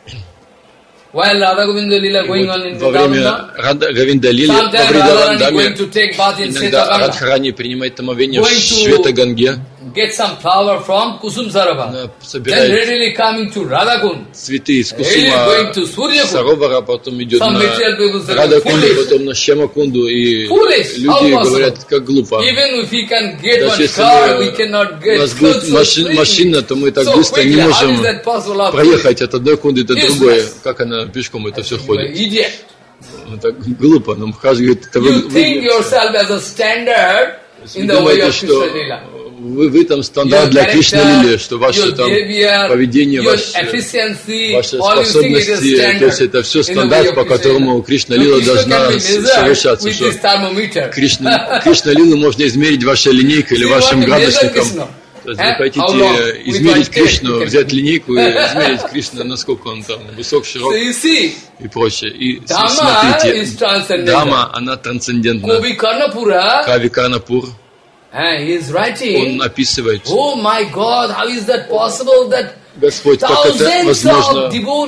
While Radha Govinda Lila going on in Во время Vrindavan, Рада Говинда Лили во sometimes Radharani going Вриндавандаме to take bath in иногда Svetaganga, Радхарани принимает омовение в Going to- Шветаганге, get some flower from Kusum Sarava, она then собирает readily coming to Radhakund. цветы из Really Кусума going to Suryakund. Саровара, потом идет Some на material people say, Радакунду, foolish. потом на Щамакунду, и Foolish. люди How possible? говорят, как глупо. Even if we can get Даже one если car, мы- we cannot у get нас so будет маши- quickly. машина, то мы так So быстро не quickly. How можем is that possible? How проехать от одной кунды до Useless. другой. Как она пешком это все You are ходит? idiot. Ну, так глупо. Но Мхарадж говорит, это вы, You think вы, yourself as a standard вы in the way думаете, of что Krishna Lila. вы, вы там стандарт Your для Кришны character, Лили, что ваше your там behavior, поведение, your ваше, efficiency, ваши all you think it is способности, то есть standard это все in the way стандарт, of по Krishna которому Lila. Кришна So Лила Krishna должна can be measured совершаться. with Что this thermometer. Кришна, Кришна Лилу можно измерить вашей линейкой или So you вашим want to measure градусником. Krishna. То есть Eh? вы хотите How long? измерить With one Кришну, tape. взять линейку и измерить Кришну, насколько он там высок, широк So you see, и прочее. И Dhamma смотрите, is transcendental. Дама, она трансцендентна. Kobi Karnapura, Кави Карнапур, eh, he is он writing, описывает, oh my God, how is that possible that Господь, как это возможно,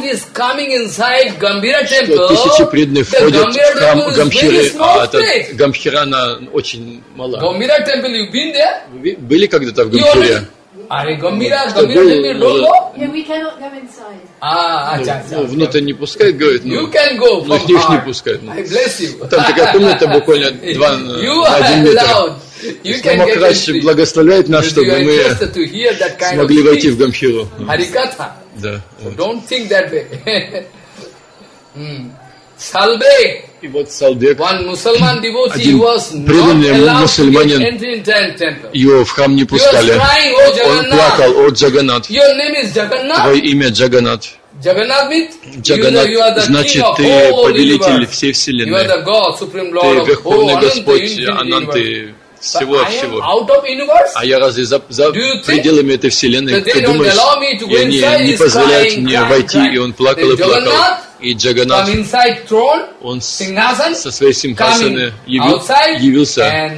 что тысячи преданных входят в храм Гамбхиры, а эта Гамбхира, она очень мала. Вы были когда-то в Гамбхире? Are Gambhira, Gambhira temple, don't go? Yeah, we cannot go inside. Ah, acha, acha. Ну, внутрь не пускают, говорит, но you can go но их не пускают. I bless you. Там такая комната буквально два на один метр. Махарадж благословляет нас, чтобы мы смогли войти в Гамбхиру. Harikatha. Да. So don't think that way. hmm. Salbek. И вот Салбек, one Musliman devotee was not allowed to get entry into temple. Его в храм не пускали. Он плакал: «О Джаганнат, Your name is Jagannath. твое имя Джаганнат». Jagannath means Джаганнат значит, ты повелитель всей вселенной. Ты верховный Господь Ананты, всего-всего. А я разве за, за пределами этой вселенной? Ты думаешь, и они не позволяют мне войти? И он плакал и плакал. И Джаганнат, он со своей симхасаны явил, явился,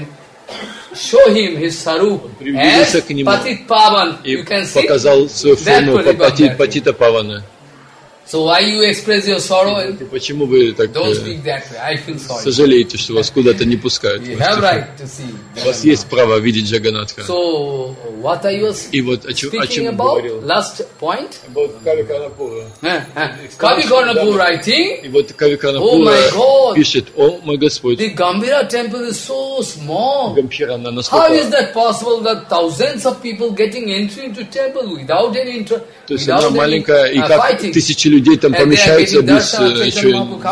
приблизился к нему и показал свою форму Патита Павана. So why you express your sorrow? Почему вы так сожалеете, что вас куда-то не пускают? You have right to see. У вас есть право видеть Джаганатха. So what are you И вот о чем, о чем about? говорил? Last point. Кавикарнапура. Kavikarnapura, I think. И вот Кавикарнапура пишет: «О мой Господь, the Gambhira temple is so small. Гамбхира, она How насколько...» is that possible that thousands of people getting entry into temple without any interest? То есть она маленькая, и как тысячи людей там помещаются без еще...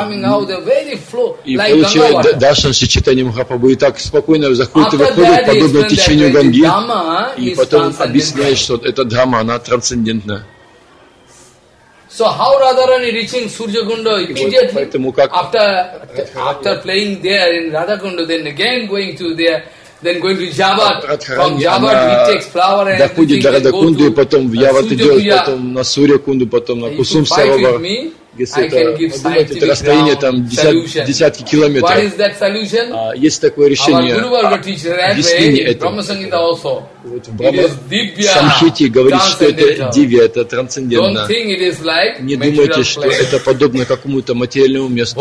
И получают даршан с читанием Махапрабху, и так спокойно заходят и выходят, подобно течению Ганги, и потом объясняет, что эта Дхамма, она трансцендентна. So how Radharani reaching Surjakunda immediately поэтому как after, after playing there in Radhakunda, then again going to there, then going to Jabat, from Jabat he takes flower and доходит до Радакунды, потом в Яват идет, потом на Сурьякунду, потом на Кусум Саровар. Если это, подумайте, это расстояние там десят, десятки километров. А, есть такое решение, объяснение этого. Вот в Брахма Самхите говорит, что это дивья, это трансцендентно. Не думайте, что это подобно какому-то материальному месту.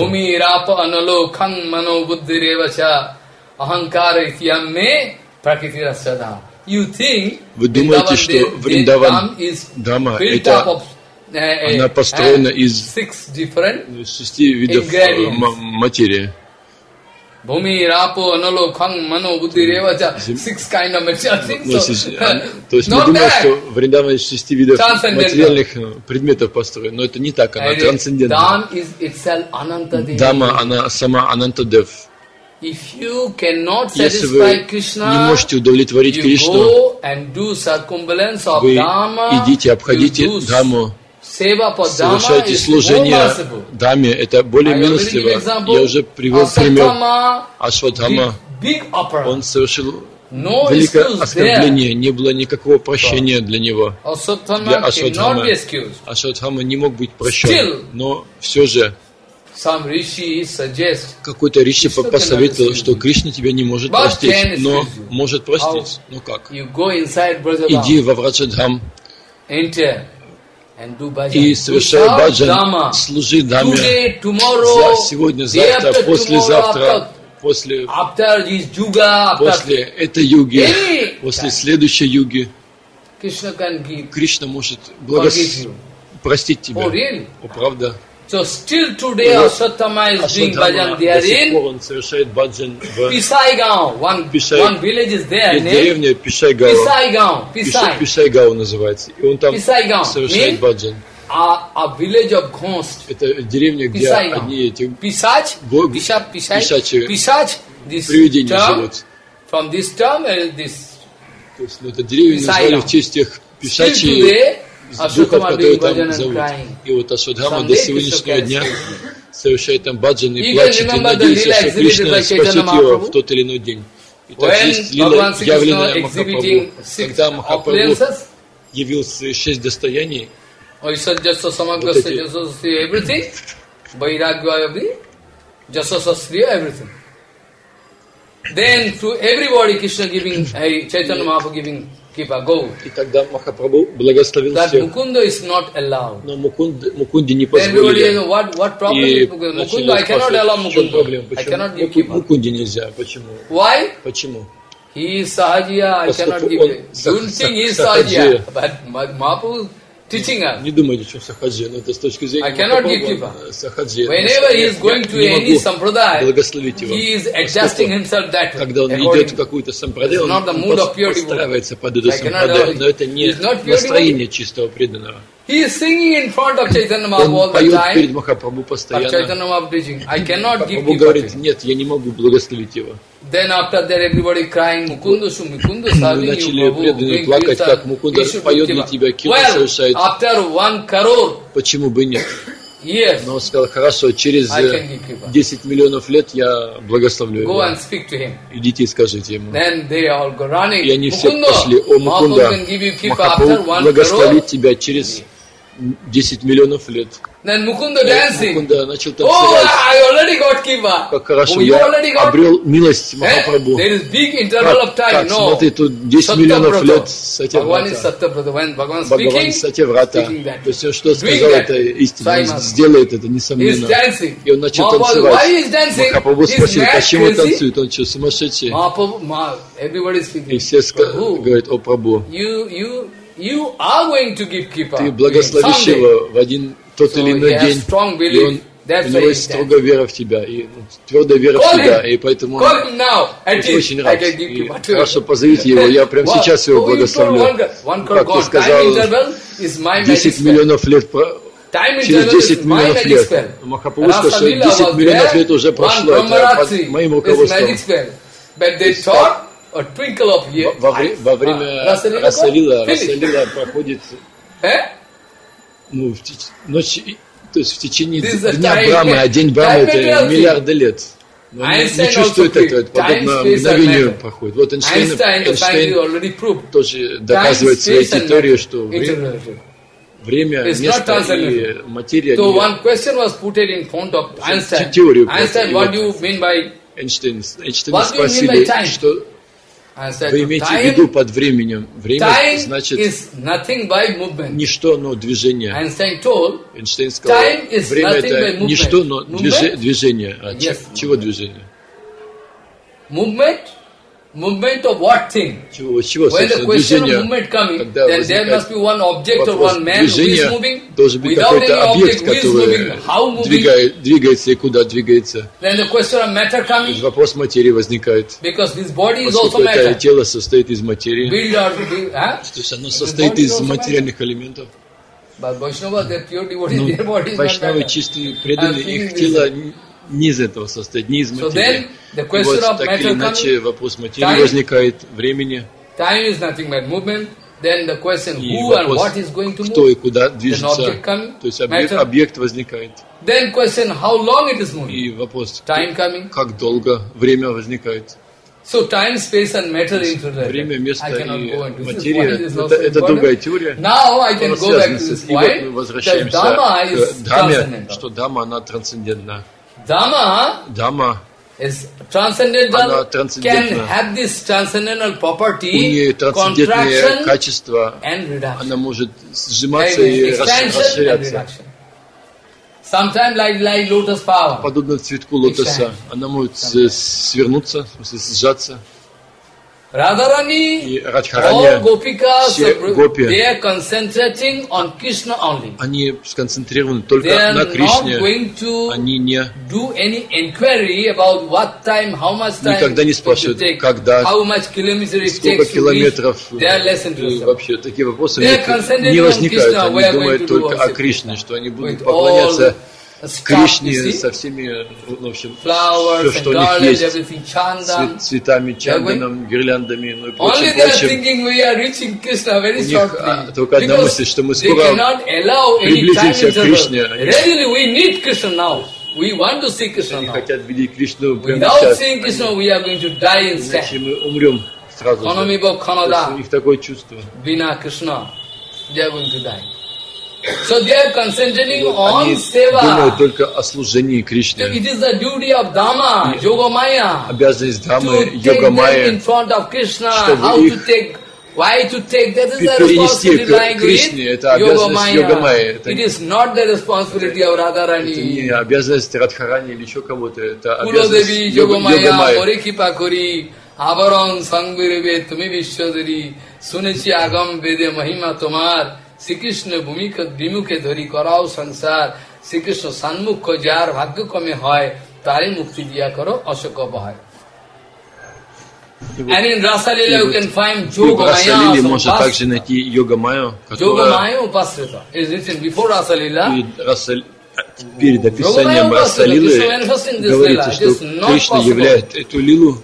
Вы думаете, что Вриндаван Дхамма это она построена из шести видов материи. То есть мы думаем, что Вриндаван из шести видов материальных предметов построен, но это не так, она трансцендентна. Дама, она сама Анантадев. Если вы не можете удовлетворить Кришну, вы идите, обходите Дхамму, совершайте служение Даме, это более милостиво. Я уже привел пример. Ашватхама, он совершил великое оскорбление, не было никакого прощения для него, для Ашватхамы. Ашватхама не мог быть прощен, но все же какой-то риши посоветовал, что Кришна тебя не может простить, но может простить. Ну как? Иди во Враджадхам и совершай баджан, служи Даме сегодня, завтра, послезавтра, после, после этой юги, после следующей юги. Кришна может благос... простить тебя. О, правда? So still today Ashwatthama is doing bhajan there in Pisaigaon. One, one village is there named Pisaigaon. Pisai. Pisaigaon называется. И он там совершает баджан. A, a village of ghosts. Это деревня, где одни эти Pisach, Pisach, Pisach, Pisach. This term, from this term, this. То есть это деревню назвали в честь тех писачей. Духов, которые там зовут. И вот Ашватхама до сегодняшнего дня совершает там баджан и плачет, и надеется, что Кришна спасет его в тот или иной день. И так есть лила явленная Махапрабху. Когда Махапрабху явил свои шесть достояний, вот эти, then to everybody Krishna giving, hey, Chaitanya Mahaprabhu giving Kipa, go. И тогда Махапрабху благословил That всех. Mukunda is not allowed. Но Мукунде, Мукунде не Everybody, позволили. what, what problem И is Mukunda? Mukunda, I cannot allow Mukunda. I cannot give Kipa. Мукунде нельзя. Почему? Why? Почему? He is Sahajiya, I cannot give он him. сах- Don't think he is сах- сахаджия. Sahajiya. But Mahaprabhu teaching us. Не думайте, что Сахаджи, но это с точки зрения I cannot give Махапрабху, Kipa. Сахаджи. Whenever he is going to Не any могу sampradaya, благословить его. he is adjusting himself that way. Когда он идет в какую-то сампрадаю, он, not the он mood of пос- pure подстраивается под эту I cannot сампрадаю, allow но это не It's not pure настроение чистого преданного. He is singing in front of Chaitanya Mahaprabhu all Он the поет перед time. Махапрабху But постоянно. Chaitanya Mahaprabhu teaching, I cannot give Махапрабху Kipa. говорит, to him. нет, я не могу благословить его. Then after that everybody crying, Mukunda su Mukunda Мы serving you, начали Prabhu, преданные doing плакать, kirtan. как Мукунда He should поет give для Kipa. тебя, киртан Well, совершает. after one crore Почему бы нет? years, Но он сказал, хорошо, через I can give Kipa. десять миллионов лет я благословлю Go его. and speak to him. Идите и скажите ему. Then they all go running. И они все Mukunda, пошли, о, Mahaprabhu Мукунда, can give you Kipa after Махапрабху one благословит crore. тебя через десять миллионов лет. Then Mukunda dancing. Мукунда начал Oh, танцевать. I already got Kipa. Как хорошо, Oh, you already я got. обрел милость Eh? Махапрабху. There is big interval of Как, time. как, No. смотри, тут десять миллионов лет Bhagavan is Сатьяврата. Satyavrata. When Bhagavan Бхагаван speaking, Сатьяврата. speaking that. То есть все, что Doing сказал, that. это истина. Он Simon. сделает это, He is несомненно. dancing. И он начал Mahaprabhu, танцевать. why he is dancing? Махапрабху He is спросил, mad, почему crazy. танцует? Он что, сумасшедший? Mahaprabhu, Ma, everybody is speaking. И все ска- Prabhu, говорят, о Прабху, you, you, you are going to give Kipa. ты благословишь someday. его в один тот So или he иной has день. strong И belief. он, That's у why него he есть is строгая вера в тебя, и ну, твердая вера Call в тебя, him. и поэтому Call он him now. At least очень I рад. can give И Kipa to хорошо, him. позовите его, я прямо Wow. сейчас его Oh, you told благословлю. one crore- one crore Как ты gone. Time сказал, interval is my magic десять spell. миллионов лет, про- Time через interval десять is my миллионов magic лет. spell. Махапрабху сказал, что Rasalila десять was миллионов there, лет уже one прошло, это Brahmaratsi под моим is руководством. magic spell. But they thought a twinkle of year. Во, вре- во время Ah, Rasalila Расалила, finish. Расалила проходит Eh? ну, в теч- ночь, и- то есть в течение This is the дня time- Брамы, а день Брамы time это material миллиарды лет. Но они Einstein не чувствуют also этого, это proved time, подобно space and мгновению matter. проходит. Вот Эйнштейн, Einstein, the scientist, Эйнштейн already proved. тоже доказывает Time, своей space and теорией, matter. что время, Interrelated. время It's not место и transcendental. материя So не- one question was put in front of Einstein. теорию Einstein, просто. what do you mean by Эйнштейн, Эйнштейн What do you mean спросили, by time? что Einstein? вы имеете в виду Time, под временем. Время time значит is nothing by movement. ничто, но движение. Einstein told, Эйнштейн сказал, time is время nothing это but movement. ничто, но движе- Movement? движение. А Yes. че- чего движение? movement, movement of what thing? Чего, чего, When the собственно, question of движение? movement coming, Когда then there возникает must be one object or вопрос one man who is движения, moving. должен быть Without any какой-то object, объект, who is moving, который how moving. двигает, двигается и куда двигается. Then the question of matter То coming, есть вопрос материи возникает. because this body is also Поскольку это matter. тело состоит из материи, Build or build, huh? то есть оно состоит из материальных элементов. But Vaishnavas, they're pure devotees, Ну, their body is not вайшнавы matter. чистые, преданные, I'm их feeling тело не из этого состоит, не из So материи. then, the И question вот of так matter или иначе coming, вопрос материи time, возникает, времени, time is nothing but movement. Then the question и who and вопрос, what is going to кто и move. куда Then движется. object coming, То есть объект, matter. объект возникает. Then question how long it is moving. И вопрос, Time coming. как долго время возникает. So time, space and matter interrelated. Время, место I cannot и go into this. материя, Point is not это, so это important. другая теория. Now I can Она go back связана to с- this И вот мы point that возвращаемся Dhamma is к Дхаме, transcendental. что Дхама, она трансцендентна. Dhamma Дхама, is transcendental, Она can трансцендентна. have this transcendental у property, нее трансцендентные contraction качества, and reduction. она может сжиматься There is и рас- expansion and расширяться. reduction. Sometimes like, like lotus flower. Подобно цветку лотоса, она может с- свернуться, в смысле сжаться. Radharani, И all Радхарани, gopikas, все гопи, they are concentrating on Krishna only. они сконцентрированы They только are на not Кришне. going to Они не, do any inquiry about what time, how much time никогда не it will спрашивают, take, когда, how much kilometers it сколько takes to reach. километров. They are less И interested. вообще такие вопросы They у are них concentrated не on возникают. Krishna, we Они are going думают to do только о worship Кришне, что они будут with поклоняться all stuff, Кришне you see? со всеми, в общем, Flowers все, and что у них garlands, есть, everything, chandan. цвет- цветами, чанданом, гирляндами, ну и Only прочим, they are прочим. thinking we are reaching Krishna very У них, shortly. а, только одна Because мысль, что мы they скоро cannot allow any time приблизимся к interval. Кришне. Really, we need Krishna now. We want to see Krishna Они now. хотят видеть Кришну прямо Without сейчас, seeing Krishna, we are going to die иначе instead. мы умрем сразу же. Khanamibo То есть у Khanada, них такое чувство. Bina Krishna, they are going to die. So they are concentrating on Они думают seva. только о служении So Кришне. it is the duty of Dhamma, Yogamaya, Обязанность to Дхамы, take them in Йога-майя, front of Krishna, чтобы how to их take Why to take that is the responsibility lying with Yoga Maya. It is not the responsibility of Radharani. Это не обязанность Радхарани или еще кого-то, это обязанность Yoga Maya. More kripa kori, avaron sangvirve tumi vishwadari, sunechi agam vede mahima tomar, Sri Krishna bhumika vimukhe dhari karao sansar, Sri Krishna sanmukho jar bhagya kame hoy, tare mukti diya karo ashoka bhai. And in Rasa Lila you can find Yoga Maya. Можно также найти Йога Майю, которая... Yoga Maya Upasrita is written before Rasa Lila. Перед описанием Раса Лилы говорится, что Кришна являет эту лилу,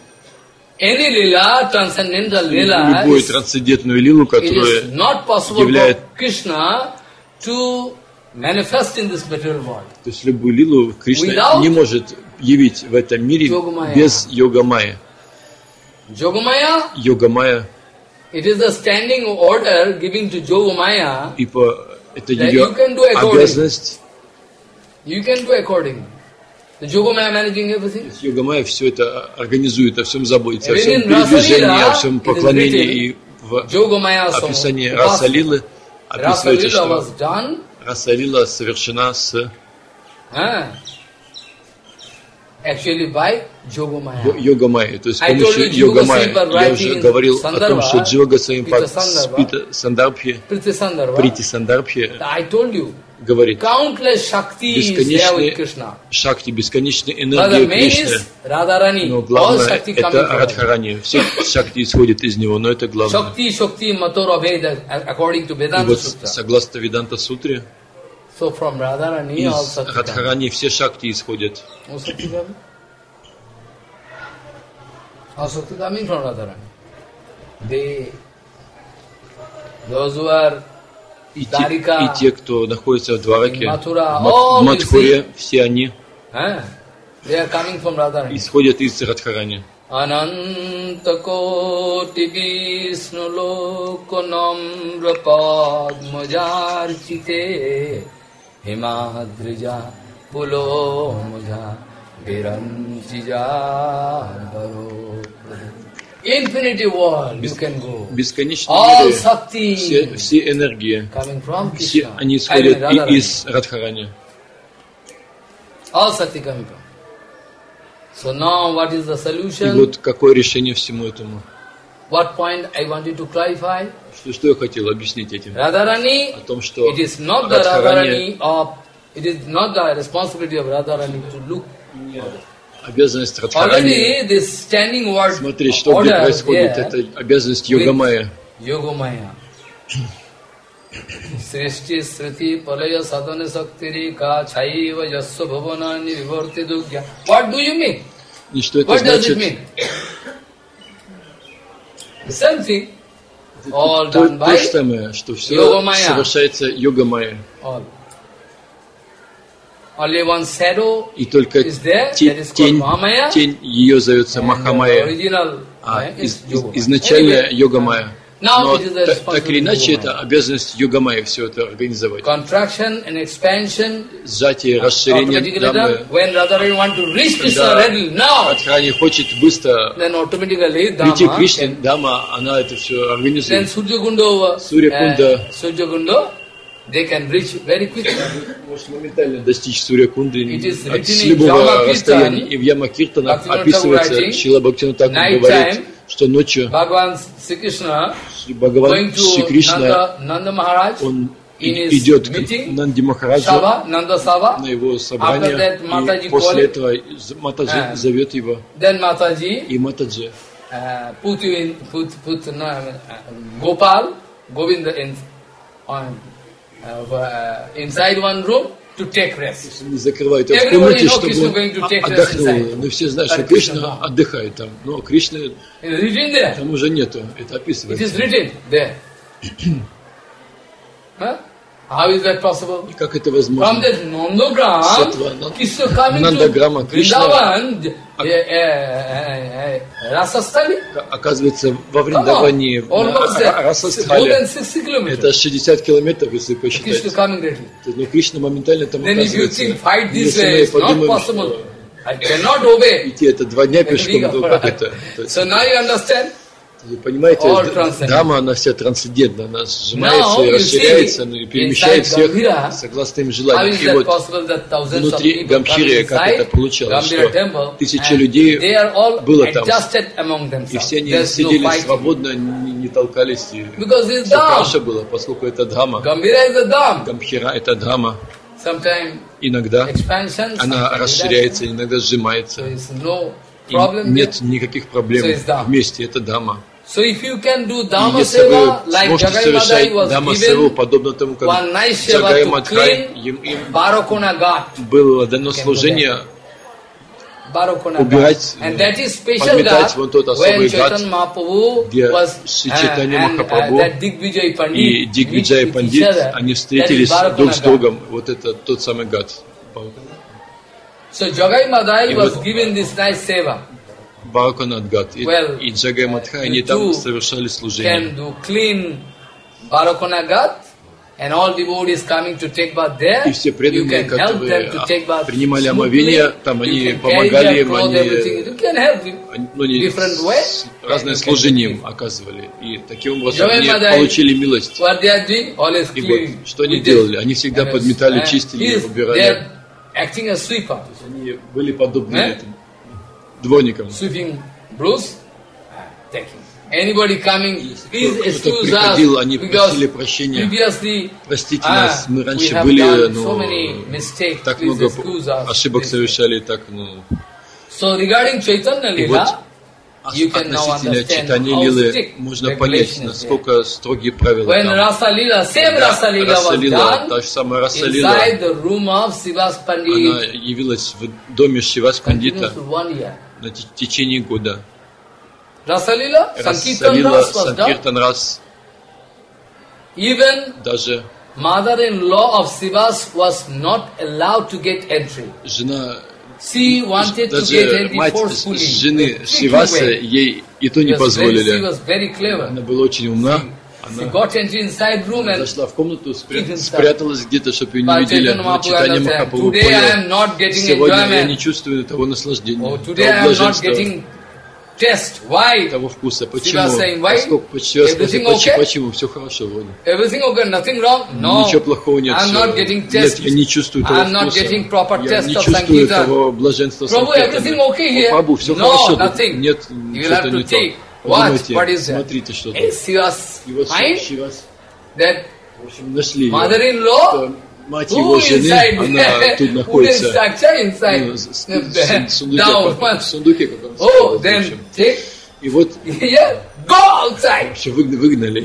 любую трансцендентную лилу, которая являет Кришна to manifest in this material world. То есть любую лилу Кришна не может явить в этом мире без Йога Майи. Yoga Maya, Yoga Maya. It is the standing order giving to Yoga Maya. Это ее обязанность. You can do according. The Yoga Maya managing everything. Yoga Maya все это организует, о всем заботится, о всем передвижении, о всем поклонении и в описании Раса Лилы описывается, что Раса Лила совершена с actually by Yoga Maya. Йога Майя. То есть с помощью Йога Майя. Я уже говорил о том, что Джива Госвами Пита Сандарбхи, Прити Сандарбхи говорит, бесконечные шакти, бесконечные энергии Кришны. Но главное это Радхарани. Все шакти исходят из него, но это главное. И вот согласно Веданта Сутре, So from Radharani из also Радхарани все шакти исходят. Also coming from Radharani. They, those who are и, те, и те, кто находится в Двараке, в Мадхуре, все они ah, they are coming from Radharani. Исходят из Радхарани. Anantakoti Vishnu Lokanamra Padmajarchite Himadrija Pulo Muja Viranchija Baro. Infinity world you can go. Бесконечные миры, все, все энергии, все они исходят и из Радхарани. All Sakti coming from. So now what is the solution? И вот какое решение всему этому? What point I wanted to clarify? Что, что я хотел объяснить этим? Radharani, о том, что it is not the Radharani of, it is not the responsibility of Radharani to look. Обязанность Радхарани. Смотри, что где происходит, это обязанность Йога Майя. Yoga Maya. Srishti Sriti Palaya Sadhana Saktiri Ka Chaiva Yasya Bhavanani Vivarti Dugya. What do you mean? И что это What значит? Does it mean? The same thing. All то, done by то же самое, что все совершается Йога Майя. All. Only one shadow и только is there, тень, that is called Mahamaya, тень ее зовется Махамайя, а из, из, изначально anyway, Йога Майя. Но так, так или иначе это обязанность Йога Майя все это организовать. Contraction and expansion, сжатие, расширение Дхаммы. Когда Радхарани хочет быстро прийти к Кришне, Дхамма, она это все организует. Сурья-кунда, they can reach very quickly. Может моментально достичь Сурья-кунды от любого расстояния. И в Яма-Киртанах описывается, Шрила Бхактивинода Тхакур говорит, что ночью Бхагаван Шри Кришна, он идет к Нанди Махараджу на его собрание, и после этого Матаджи зовет его, и Матаджи Gopal, Govinda Uh, inside one room to take rest. Закрывают его в комнате, чтобы он отдохнул. Но все знают, что Кришна отдыхает там. Но Кришны там уже нету. Это описывается. It is written there. Huh? How is that possible? И как это возможно? From that Nandagram, Krishna coming to Vrindavan, Rasastali. Оказывается, во Вриндаване, в Расастхале, это шестьдесят километров, если посчитать. Но Кришна моментально там оказывается. Если мы подумаем, что идти это два дня пешком, то как это? So now you understand? Вы понимаете, Дhamma, она вся трансцендентна, она сжимается и расширяется, ну, и перемещает всех согласно им желаниям. И вот внутри Гамбхиры, как это получалось, что тысячи людей было там, и все они сидели свободно, не, не толкались, и все хорошо было, поскольку это Дhamma. Гамбхира — это Дhamma. Иногда она расширяется, иногда сжимается. И нет никаких проблем вместе, это Дhamma. So if you can do И Dhamma если вы Seva, like сможете Jagai совершать Madai was Дhamма Севу, given подобно тому, как one nice Джагай Seva to Мадхай, clean им, им Barakona Ghat. было дано служение Barakona убирать, Ghat. And that is special подметать Ghat вон тот when особый гат, Chaitanya Mahaprabhu где was Шри uh, Чайтанья and uh, Махапрабху that Digvijay Pandit и Дигвиджай meet Пандит, each other. они That встретились is Barakona друг с Ghat. другом. Вот это тот самый гат. So Jagai Madai И was вот given this nice Seva. Бараконат гат. И, Well, и Джагай Мадхай, они там совершали служение. Can do clean Barakona Ghat, and all devotees coming to take bath there. И все You преданные, can help them которые to take bath принимали smoothly. омовение, там You они can помогали carry their им, clothes, они, everything. You can help them. они, ну, они Different way. с- разное And you can служение do им it. оказывали. И таким образом Jagai они Madai, получили милость. What they are doing, always И clean. вот что они with делали? this. Они всегда And подметали, uh, чистили, he is- убирали. they are acting as sweeper. Они были подобны Eh? этим дворникам. Sweeping bruise, taking. Anybody coming, please Кто-то excuse приходил, us, они because просили прощения. previously Простите ah, нас, мы we раньше have были, done ну, so many mistakes, так please много excuse us. ошибок This- совершали, так, ну. So regarding Chaitanya И вот Lila, you can now относительно understand читания how Лилы strict можно понять, regulation is there. насколько строгие правила When там. Rasa Lila, same Да, Rasa Lila Раса was Лила, та done же самая Раса Лила, inside the room of Sivas она Pandit явилась в доме Шивас Пандита continuous for one year. на те- течение года. Rasa Lila, Раса Sankirtan Лила, Ras was done. Санкиртан Рас, Even даже mother-in-law of Sivas was not allowed to get entry. жена, She wanted to get даже entry мать forcefully. жены in a Шиваса tricky way. ей и то не Because very- She позволили. was very clever. Она была очень умна. She Она got entry inside room and зашла в комнату, спря- hid inside. спряталась где-то, чтобы ее не But видели. Chaitanya Но Mahaprabhu Чайтанья understand, Махапрабху today I am понял, not getting сегодня я не enjoyment. чувствую того наслаждения, Oh, того today I am not блаженства, getting taste. Why? того вкуса. Почему? Shiva saying, why? Поскольку, почему, Everything почему, okay? почему? Все хорошо вроде. Everything okay? Nothing wrong? No. Ничего плохого нет. I'm всё. not getting Нет, taste. я не чувствую того I'm not вкуса. getting proper Я taste не of чувствую Sankirtan. того блаженства Prabhu, Санкиртана. everything okay here? О, Прабху, все No, хорошо. nothing. Нет, You will что-то have не to то. take. What? Подумайте, What is that? смотрите, что там. Yes, he was И вот fine Шивас, that в общем, нашли ее. mother-in-law Что мать who его жены, inside она тут wooden находится. structure inside Ну, с- с- the- в сундуке, down. в сундуке, как он Oh, сказал, в then общем. take И вот yeah, go outside. вообще выгнали, выгнали.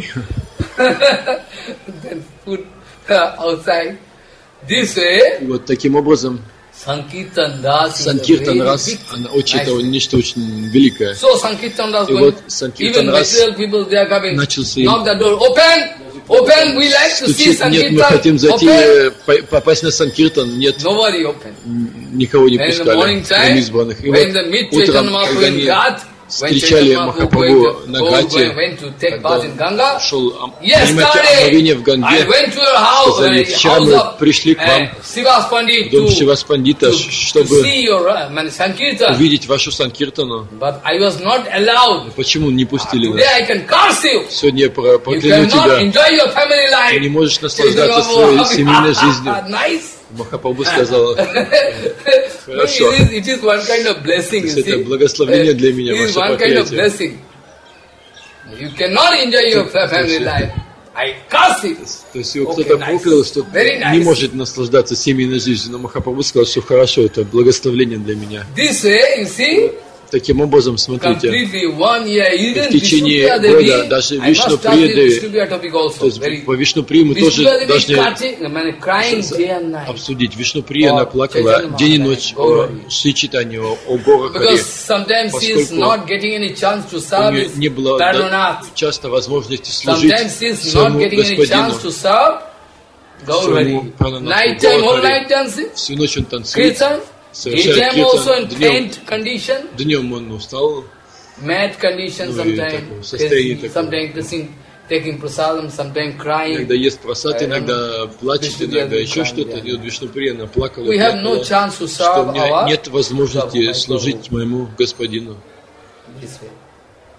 Then put her outside. This way, И вот таким образом Sankirtan Das is a Санкиртан very Рас, big, она очень, nice это thing. нечто очень великое. So Sankirtan Das И going, вот Санкиртан even Рас material people they are coming, начался knock the door, open, open, we like to see стучит, нет, мы хотим Sankirtan, зайти, open. э, по- попасть на Санкиртан, нет, Nobody open. никого не And in the пускали, morning кроме time, избранных. И when the вот meet утром, Chaitanya Mahaprabhu когда in они Ghat, when встречали Chaitanya Mahaprabhu Махапрабху на going to- Гате, went to take когда bath in Ganga, он шел ом- yes, принимать омовение в I Ганге, went to your house, сказали, uh, вчера house мы of пришли к вам uh, Sivas Pandit в дом to, Шивас Пандита, to, to чтобы see your uh, man, Sankirtan. увидеть вашу Санкиртану. But I was not allowed. Почему не пустили Today нас? I can curse you. Сегодня я про- You прокляну cannot тебя. enjoy your family life. Ты не можешь Chaitanya наслаждаться Mahaprabhu, своей семейной жизнью. Nice. Махапрабху сказал, No, Хорошо. it, is, it is one kind of blessing. То You есть это see. благословение для меня, It is ваше one kind of проклятие. blessing. You cannot enjoy your family life. I curse it. То есть его Okay, кто-то nice. проклял, что Very nice. не может наслаждаться семейной жизнью, но Махапрабху сказал, что хорошо, это благословение для меня. This way, you see, Таким образом, смотрите, completely one year, even в течение Vishnupriya года Devi, даже I must Вишну start with Приды, Vishnupriya topic also. то есть Very, по Вишнуприи мы тоже Vishnupriya Devi должны cutting, I mean, crying day and night. обсудить. Вишнуприя, она О, плакала Chaitanya день и Mahaprabhu, ночь о Gauravi. Шри Чайтанье, о, о горах Хари. Because sometimes he is Поскольку not getting any chance to У serve нее his не было да- Pardonath. часто возможности служить Sometimes he is not своему getting any chance господину. to serve Gauravi. Своему Prananath Night time, all Gauravi. night dancing, Всю ночь он танцует, Kirtan, совершает daytime also in киртан. Днем, faint condition, днем он устал, mad condition Ну, и sometimes, такое состояние такое. sometimes kissing, taking prasadam, sometimes crying. иногда ест просад, I иногда плачет, Вишну иногда Приya еще Devi, что-то. yeah. И вот Вишнуприя, она плакала, We have no плакала, chance to что serve у меня our нет возможности Prabhu, my служить моему господину. this way.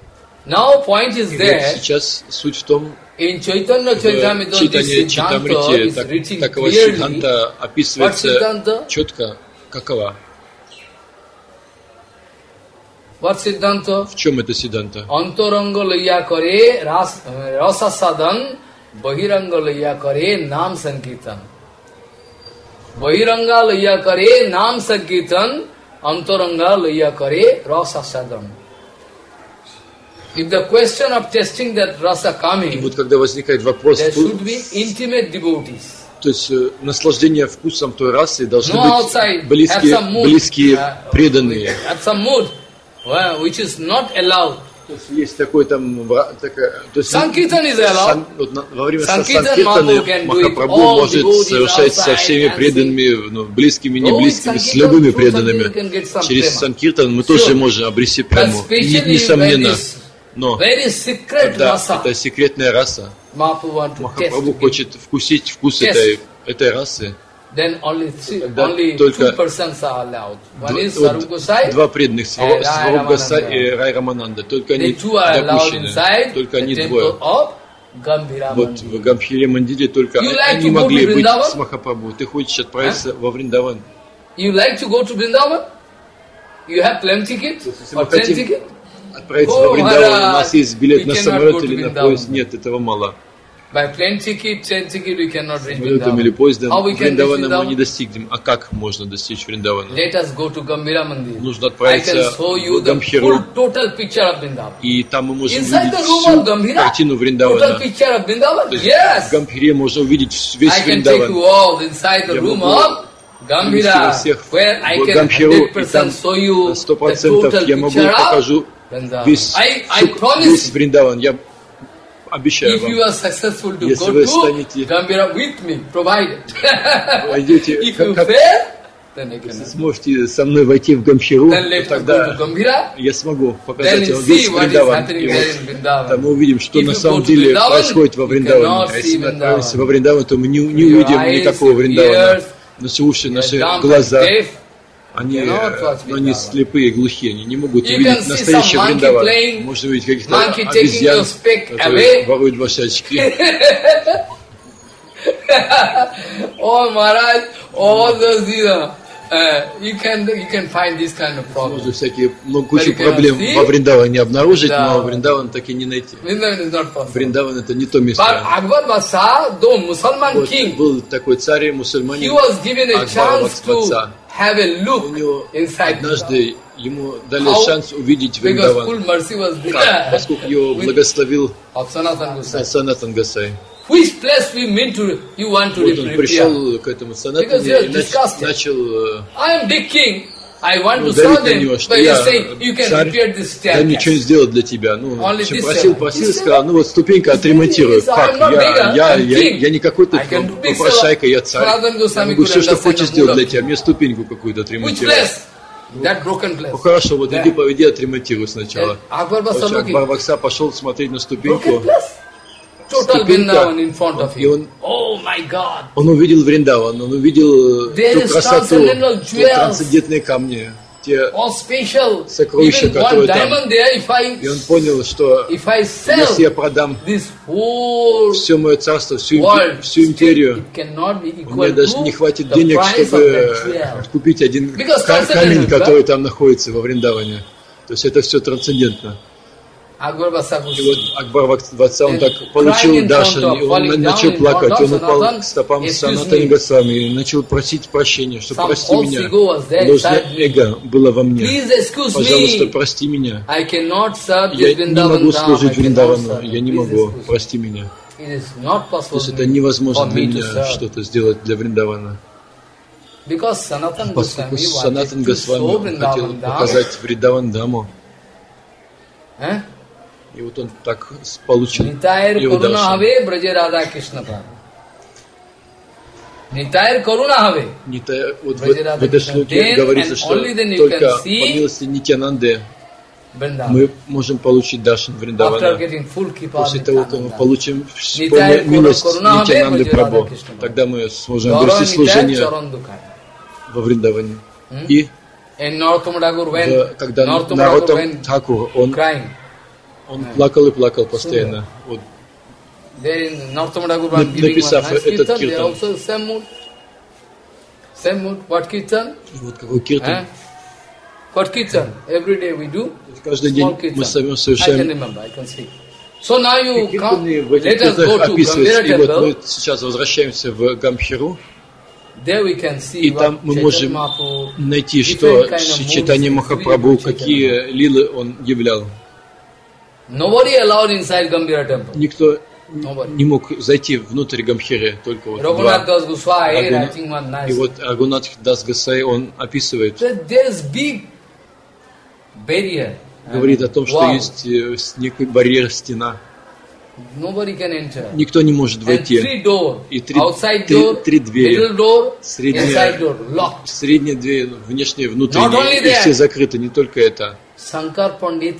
Now point is И that вот сейчас суть в том, in Chaitanya в Charitamrita читании this Читамрити Siddhanta is так, written такого clearly. Сиддханта What описывается Siddhanta? четко, какова. What Siddhanta? В чем это Сиддханта? Antaranga laya kare ras, rasa sadhan, bahiranga laya kare nam sankirtan. Bahiranga laya kare nam sankirtan, antaranga laya kare rasa sadhan. If the question of testing that rasa И coming, вот когда возникает вопрос, there should be intimate devotees. то есть э, наслаждение вкусом той расы должны No быть outside, близкие, have some mood, близкие uh, преданные. Have some mood, well, which is not allowed. То есть есть такой там... вра- такая, то есть, Sankirtan is allowed. сан- вот на- во время Sankirtan Санкиртаны Mahaprabhu can do it. Махапрабху All может devotees совершать со outside всеми and преданными, ну, близкими, не Oh, близкими, с Sankirtan, любыми through преданными. Sankirtan you can get some Через prema. Санкиртан мы Sure. тоже можем обрести But прему. И, especially несомненно. when this Но very secret когда rasa, это секретная раса, Mahaprabhu want to test Махапрабху it. хочет вкусить вкус Test. этой, этой расы. Then only three, Тогда only только two persons are allowed. One Два, is вот Sarup Gosai, два преданных, and Сваруб Госай Rai и Рай Рамананда. Только they они two are allowed допущены. inside Только the они temple двое. of Gambhira Вот Mandir. в Гамбхире Мандире только You like они to go могли to быть Vrindavan? с Махапрабху. Ты хочешь отправиться во Вриндаван? You like to go to Vrindavan? You have plane ticket Если or мы train хотим ticket? отправиться Oh, во Вриндаван, у Maharaj, нас есть билет we на cannot самолет go to или на Vrindavan. поезд. Нет, этого мало. By plane ticket, train ticket, we cannot reach Самолетом или Vrindavan. поездом How we can reach Вриндавана мы не Vrindavan? достигнем. А как можно достичь Вриндавана? Let us go to Gambhira Mandir. Нужно I can отправиться show you в the Гамбхиру, full total picture of Vrindavan. и там мы можем Inside the увидеть room of всю Gambhira, картину total Вриндавана. picture of Vrindavan? То есть Yes! в Гамбхире можно увидеть весь I can take Вриндаван. you all inside the Я room могу of Gambhira, всех where I в can Гамбхиру, hundred и percent там show you сто the процентов total я могу picture of покажу Vrindavan. весь, I, I всю- promise весь Вриндаван. Я обещаю if you вам. are successful to Если go вы to станете- Gambhira with me, provided. Войдете, If как, you как fail, then I если cannot. сможете со мной войти в Гамбхиру, Then то let us go to тогда Gambhira. я смогу Then показать you вам see весь what is Вриндаван. happening И there вот in Vrindavan. там мы увидим, что If на you самом go to деле Vrindavan, происходит во you Вриндаване. cannot А если see мы отправимся Vrindavan. во Вриндаван, то мы не, не Your увидим eyes, никакого your Вриндавана. ears, Наши уши, you are наши dumb and глаза, deaf. они, cannot watch но они Vrindavan. слепые, глухие, они не могут You can увидеть see настоящий some monkey Вриндаван. playing, Можно увидеть каких-то monkey taking обезьян, your speck которые away. воруют ваши очки. Oh Maharaj, all those, you know, uh, you can you can find this kind of Можно problems. всякие, много кучу But you cannot проблем see. во Вриндаване обнаружить, Да. но Вриндаван так и не найти. Vrindavan is not possible. Вриндаван это не то But место. Akbar Basa, though Musalman Вот king, был такой царь, he мусульманин, was given a Акбар chance to Ваксватса. have a У look него inside Vrindavan. однажды ему дали How? шанс увидеть Because full Вриндаван, mercy was как, there поскольку его with- благословил of Sanatan Gosai. Санатан Гасай. Which place we mean to you want to Вот он prepare? пришел к этому Because Санатане they are и нач- disgusted. начал э, I am big king. I want ну, to давить serve на него, them, что but you я say you can царь, repair this дай мне что-нибудь staircase. сделать для тебя. Ну, Only чем this просил, seven. просил, This сказал, ну вот ступенька отремонтируй. This is- Как? I'm not Я, beggar, я, I'm я, king. я не какой-то I can do big попрошайка, я царь. Sanatan Я Goswami могу could все, что understand хочешь the сделать mood для of тебя. Мне ступеньку какую-то Which отремонтировать. place? That broken place. Ну хорошо, вот Да. иди, поведи, отремонтируй сначала. Акбар Баса Акбар looking. Вакса пошел смотреть на Broken ступеньку. place? Total Ступенька. Vrindavan in front of И you. он, Oh my God. он увидел Вриндаван, он увидел There ту is красоту, transcendental те jewels. трансцендентные камни, те, All special. Сокровища, Even one которые там. diamond there, if I, и он понял, что if I sell если я продам this whole все мое царство, всю, world, импе- всю империю, it cannot be у equal меня даже to не хватит the денег, price of чтобы that jewel. купить один Because ка- transcendental, камень, да? который там находится во Вриндаване. То есть это все трансцендентно. Акбар Баса И вот Акбар Вакса, он And так crying получил in Даршан, front of, и он falling начал down in плакать, front of он упал Sanatan, к стопам excuse Санатани me. Госвами и начал просить прощения, что Some прости false меня. ego was there Ложное inside me. эго было во мне. Please excuse Пожалуйста, me. прости меня. I cannot serve Я this не Vrindavan могу Dham. I служить cannot Вриндавану, serve. я не Please могу, excuse me. прости меня. It is not То possible есть это for невозможно me для to меня serve. что-то сделать для Вриндавана. Because Sanatan Поскольку Goswami Санатан wanted to show Госвами хотел Vrindavan Dham. показать Вриндаван Даму. Eh? И вот он так получил Nitayar его Karuna Даршан. Have Braja Radha Krishna Prabhu. Nitayar Karuna Have. Не та- вот в, Браджа в этой Радха шлоке Кришна. говорится, Then что and only then you только can по see милости Нитянанды Vrindavan. мы можем получить Даршан After Вриндавана. getting full kripa После того, как мы Nityananda. получим Нитая полную милость Каруна Аве Нитянанды Браджа Прабху, Радха Кришна. тогда мы сможем Gaura вершить Nitayar служение Charan Dukhay. во Вриндаване. И And Narottama Thakur в- when когда Narottama Thakur Нароттам when Тхакур, он crying. Он плакал и плакал постоянно. Вот. Написав этот киртан. Вот какой киртан. Каждый день мы совершаем. So now you come, let us go to Gambhira temple. И вот мы сейчас возвращаемся в Гамбхиру. И там мы можем найти, что Чайтанья Махапрабху, какие лилы он являл. Никто не мог зайти внутрь Гамбхиры, только вот два. И вот Рагунат Дас Госвами, он описывает, говорит о том, что есть некий барьер, стена. Никто не может войти. И три, три, три двери. Средняя, средняя дверь, внешняя, внутренняя. И все закрыты, не только это. Шанкар Пандит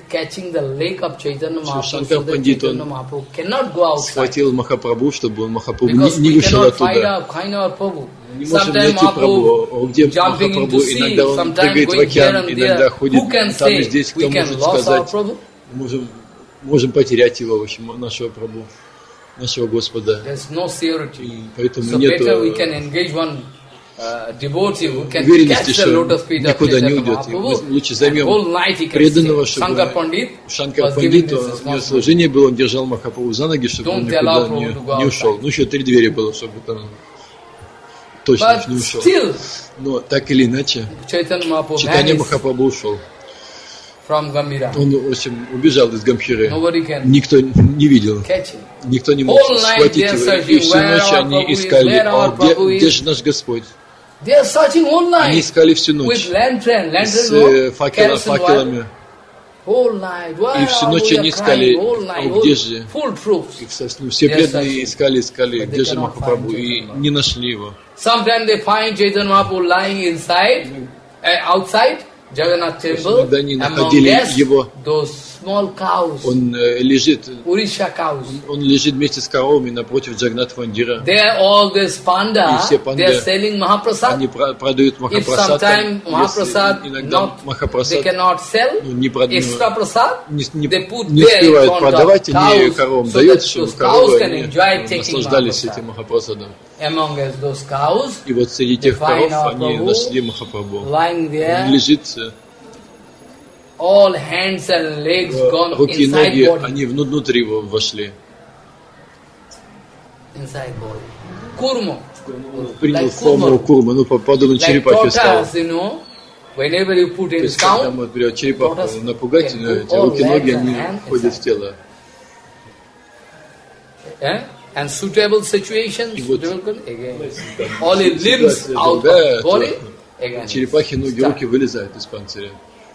схватил Махапрабху, чтобы он Махапрабху не, не вышел оттуда. Не можем найти Прабху, где Махапрабху. Иногда он прыгает в океан, иногда ходит там и здесь. Кто может сказать, можем, можем потерять его, в общем, нашего Прабху, нашего Господа. И поэтому нет уверенности, что никуда не уйдет. И мы лучше займем преданного, чтобы Шанкар Пандит, у него служение было, он держал Махапрабху за ноги, чтобы он никуда не, не ушел. Ну, еще три двери было, чтобы там точно не ушел. Но так или иначе, Чайтанья Махапрабху ушел. Он, в общем, убежал из Гамбхиры. Никто не видел. Никто не мог схватить его. И всю ночь они искали, а где, где же наш Господь? Они искали всю ночь с э, факела, факелами. И всю ночь они искали, а где же? И ну, все преданные искали, искали, где же Махапрабху, и не нашли его. Иногда они находили его, он э, лежит, он лежит вместе с коровами напротив Джаганнат Мандира. И все панды, они продают Махапрасад. Иногда Махапрасад ну, не, прод... не, не, не успевают продавать, они коровам дают, чтобы коровы они, наслаждались этим Махапрасадом. И вот среди тех коров они нашли Махапрабху. Он лежит, all hands and legs gone руки и ноги, они внутрь его вошли. Курма. Принял форму курма, ну подобно черепахе стал. То есть, когда мы берем черепаху напугать, эти руки и ноги, они входят в тело. And suitable situations, all its limbs out of the body. Черепахи ноги, руки вылезают из панциря.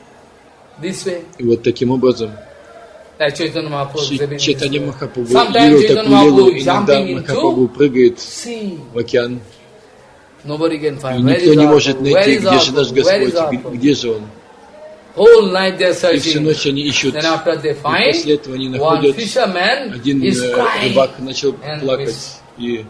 И вот таким образом Чайтанья Махапрабху видел такую лилу, иногда Махапрабху прыгает в океан, и никто не может найти, где же наш Господь, где же Он. И всю ночь они ищут, и после этого они находят, один рыбак начал плакать, и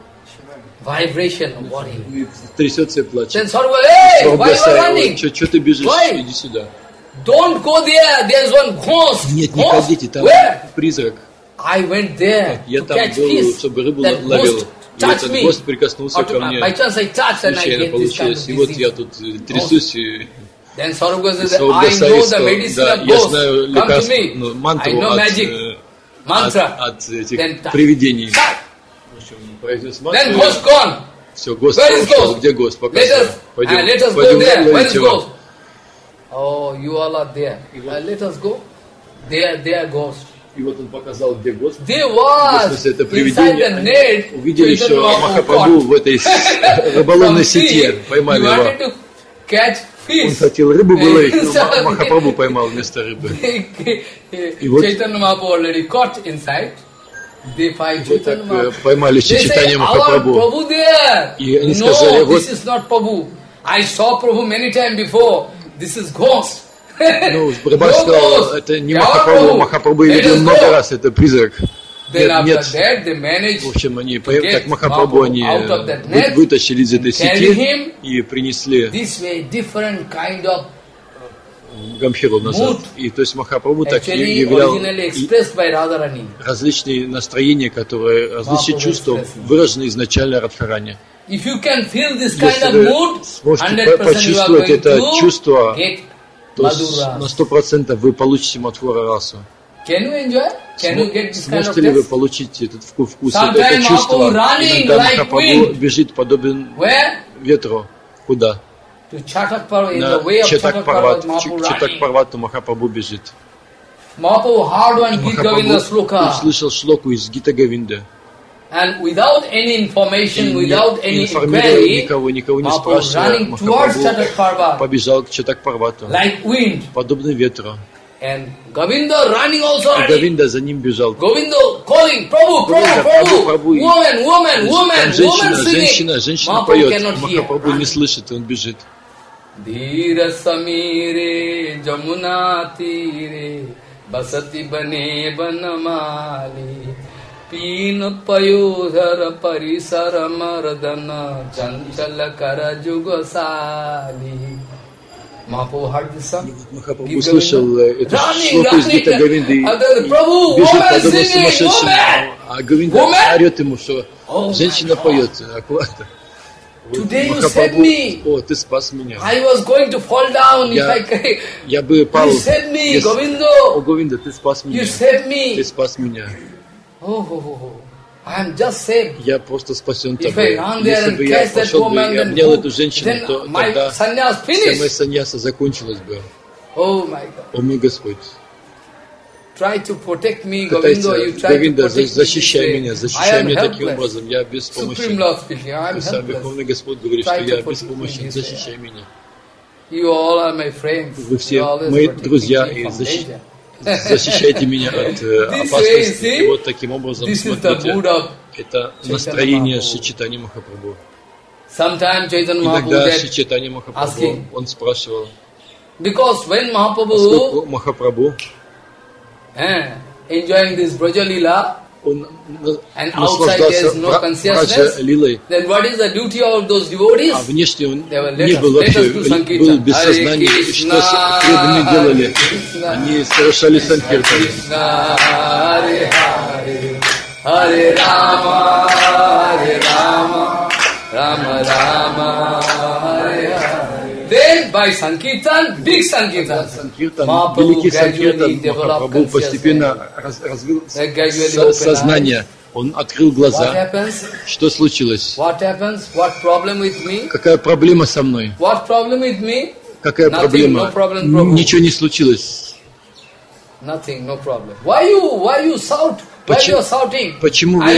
трясется и плачет. Саргасай, что ты бежишь, иди сюда. Don't go there. There's one ghost. Нет, не ходите, там призрак. I went there Я там был, чтобы рыбу ловил. И этот гость прикоснулся ко мне. Случайно получилось. И вот я тут трясусь. И Саргасай сказал, да, я знаю лекарство, ну, мантру от, от, от этих привидений. В общем, произнес мантру. Все, гость ушел. Где гость? Показал. Пойдем, пойдем ловить его. Oh, you all are there. Uh, let us go. There, there goes. И вот он показал, где гость. There was это привидение. Увидели, что Махапрабху в этой рыболовной сети поймали его. Он хотел рыбу выловить, но Махапрабху поймал вместо рыбы. И вот, вот так поймали Чайтанью Махапрабху. И они сказали, вот I saw Prabhu many times before. This is ghost. Ну, рыбак сказал, это не Махапрабху, Махапрабху видел много раз, это призрак. Нет, нет. В общем, они, как Махапрабху, они вытащили из этой сети и принесли Гамхиру назад. И то есть Махапрабху так являл различные настроения, которые, различные чувства выражены изначально Радхарани. Если вы сможете почувствовать это чувство, то на сто процентов вы получите Мадхура расу. Сможете ли вы получить этот вкус, вкус это чувство? Иногда Махапрабху бежит подобен ветру. Куда? На Чатак-Парвату Махапрабху бежит. Махапрабху услышал шлоку из Гита Говинды. And without any information, without any inquiry, никого, никого не спрашивая, Махапрабху побежал к Чатак-Парвату, like wind, подобно ветру. And Govinda running also. И Говинда за ним бежал. Govinda calling, Prabhu, Prabhu, Prabhu, woman, woman, woman, женщина, женщина, женщина поет. Махапрабху не слышит, и он бежит. Dhira samire jamuna tire basati bane banamali pin payudhar parisara mardana chanchala kara jugasali. Махапрабху heard this song. Махапрабху услышал эту шлоку из Гита Говинды и бежит подобно сумасшедшему, а Говинда орет ему, что женщина поет, аккуратно. Today you saved me. О, ты спас меня. I was going to fall down if I. Я бы пал. You saved me, Govinda. О, Говинда, ты спас меня. You saved me. Ты спас меня. Oh, oh, oh. I am just saved. Я просто спасен тобой. Если бы я пошел бы и обнял эту женщину, то тогда вся моя саньяса закончилась бы. Oh my God. О мой Господь. Try to protect me, Govinda. You try Говинда, to protect защищай меня, защищай меня таким образом. Я беспомощен. Сам Верховный Господь говорит, что я беспомощен. Защищай меня. You all are my friends. Вы все мои друзья и защищайте. Защищайте меня от опасности. И вот таким образом, смотрите, это настроение Шри Чайтаньи Махапрабху. Иногда Шри Чайтанья Махапрабху, он спрашивал, поскольку Махапрабху enjoying this Braja Leela, он and outside there is no consciousness, then what is the duty of those devotees? А внешне он не был вообще, был без сознания. Что преданные делали? Они совершали санкиртан. Харе Харе, Харе Рама, Харе Рама, Рама Рама, Харе Харе. Then by Sankirtan, big Sankirtan, великий Санкиртан, Махапрабху постепенно развил сознание. Он открыл глаза. Что случилось? Какая проблема со мной? Какая проблема? Ничего не случилось. Почему вы...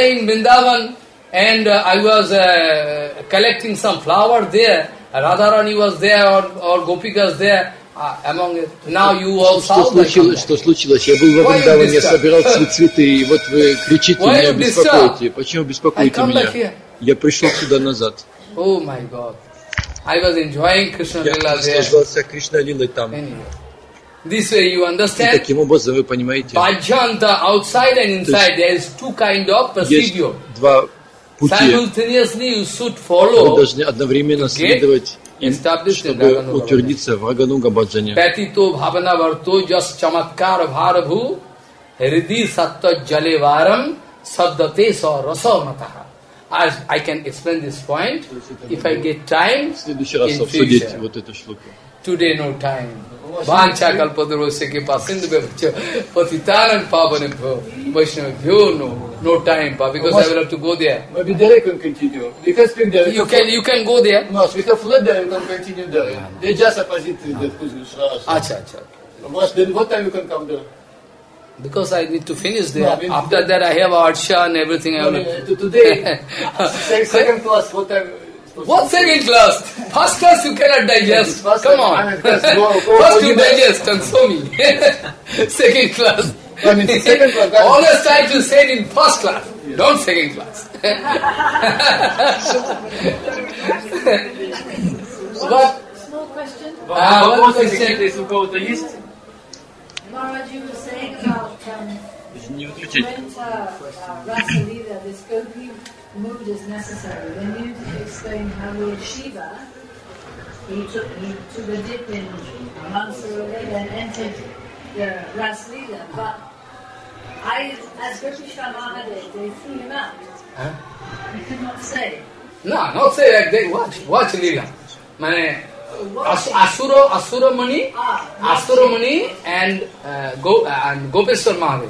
And uh, I was uh, collecting some flower there. Radharani was there, or, or Gopikas there. Uh, among it. Now you all что, случилось, что случилось? Я был в Вриндаване, собирал цветы, и вот вы кричите, меня беспокоите. Почему беспокоите меня? Я пришел сюда назад. Oh my God! I was enjoying Krishna Lila there. Я наслаждался Кришна Лилой там. This way you understand. И таким образом вы понимаете. Bhajanta outside and inside there is two kind of procedure. Есть два пути. Simultaneously you should follow. Вы должны одновременно следовать им, чтобы утвердиться в Рагануга Баджане. Patito bhavana varto jas chamatkar bharabhu hridi satta jalevaram saddate sa rasa mataha. As I can explain this point if I get time in future. Вот эту шлуку. Today no time. Vancha kalpadurosya ke pasindu bhavacho patitanam pavanebhyo Vaishnavabhyo no. No time, pa, because I will have to go there. Maybe there I can continue. We can speak there. You can, you can go there. No, we can flood there and can continue there. Yeah. They just opposite the Kuzmishra. Acha, acha. But then what time you can come there? Because I need to finish there. No, I mean, After that I have Arsha and everything. No, I will... Today, second class, what time? What second class? First class you cannot digest. Come on. First you digest and show me. Second class. I mean, second class. Always try to say it in first class. Yeah. Don't second class. What? Small question. Uh, what one question. Maharaj, you were saying about um, when uh, uh, Rasa Leela, this gopi mood is necessary. Then you explain how Lord Shiva, he took, he took a dip in Mansarovar and entered the Raslila, but I, as Gopishka Mahadev, they threw him out. Huh? He could not say. No, not say like that. Watch, watch Leela. Mane, As, Asura, Asura Mani, ah, Asura Mani and uh, Go uh, and Gopeshwar Mahadev.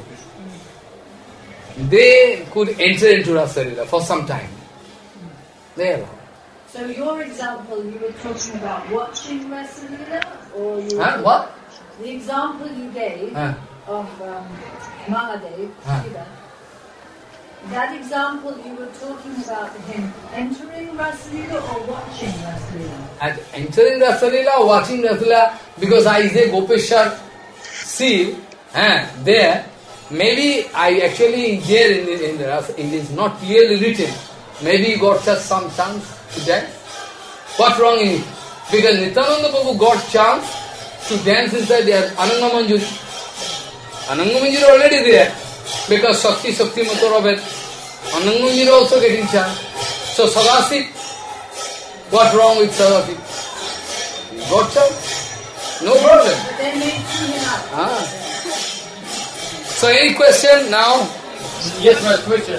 They could enter into Rasalila for some time. There. So your example, you were talking about watching Rasalila, or you? Huh? What? The example you gave huh? of um, Mahadev, huh? Shiva. That example, you were talking about him entering Rasalila or watching Rasalila? At entering Rasalila or watching Rasalila, because I say Gopeshwar, see, eh, there, maybe I actually here in the, in the Rasa, it is not clearly written. Maybe he got just some chance to dance. What wrong in it? Because Nityananda Prabhu got chance to dance inside the Ananga Manjuri. Ananga Manjuri already there. Because Shakti Shakti Matarabhet, Anangunjiri also getting chance. So Sadasi, what wrong with Sadasi? Got chance? No problem. But they made him up. Ah. So any question now? Yes, my question.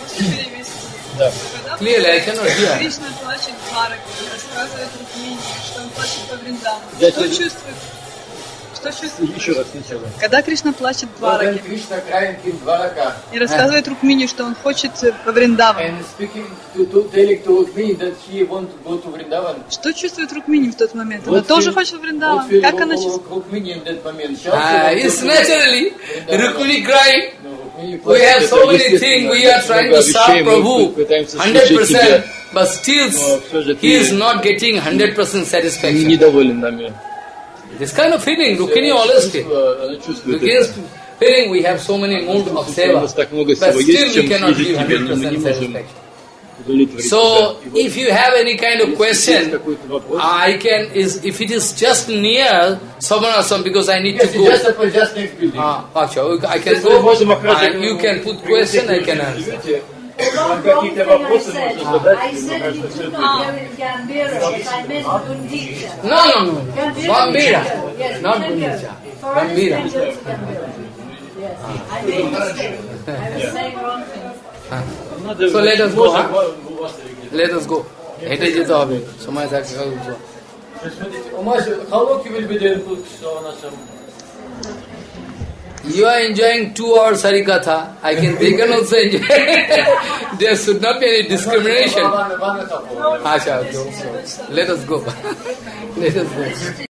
Clearly, I cannot hear. Кришна плачет Двараке, рассказывает Рукмини, что он плачет по Вриндавану. Что чувствует? Что чувствует? Еще раз сначала. Когда Кришна плачет Двараке и рассказывает Рукмини, что он хочет по Вриндавану. Что чувствует Рукмини в тот момент? Она тоже хочет в Вриндаван. Как она чувствует? It's naturally Rukmini crying. We have so many things, we are trying to serve Prabhu one hundred percent, but still he is not getting one hundred percent satisfaction. This kind of feeling, Rukmini always feel. Rukmini's feeling, we have so many moods of seva, but still we cannot give one hundred percent satisfaction. So, if you have any kind of question, I can, is if it is just near Savanasam, because I need yes, to go. Just, a, just next building. Ah, Aksha, I can go, and you can put question, I can answer. One wrong thing I said, I said he could not go in Gambhira, but I meant Gundicha. No, no, no, Gambhira, yes, not Gundicha, Gambhira. Yes, I made a mistake, I was saying wrong things. Ah. So let us go, huh? Let us go. Heঁটে যেতে হবে সময় থাকে How long you will be there for Savanasam? You are enjoying two hours Harikatha. I can, they can also enjoy. There should not be any discrimination. Asha, let us go. Let us go.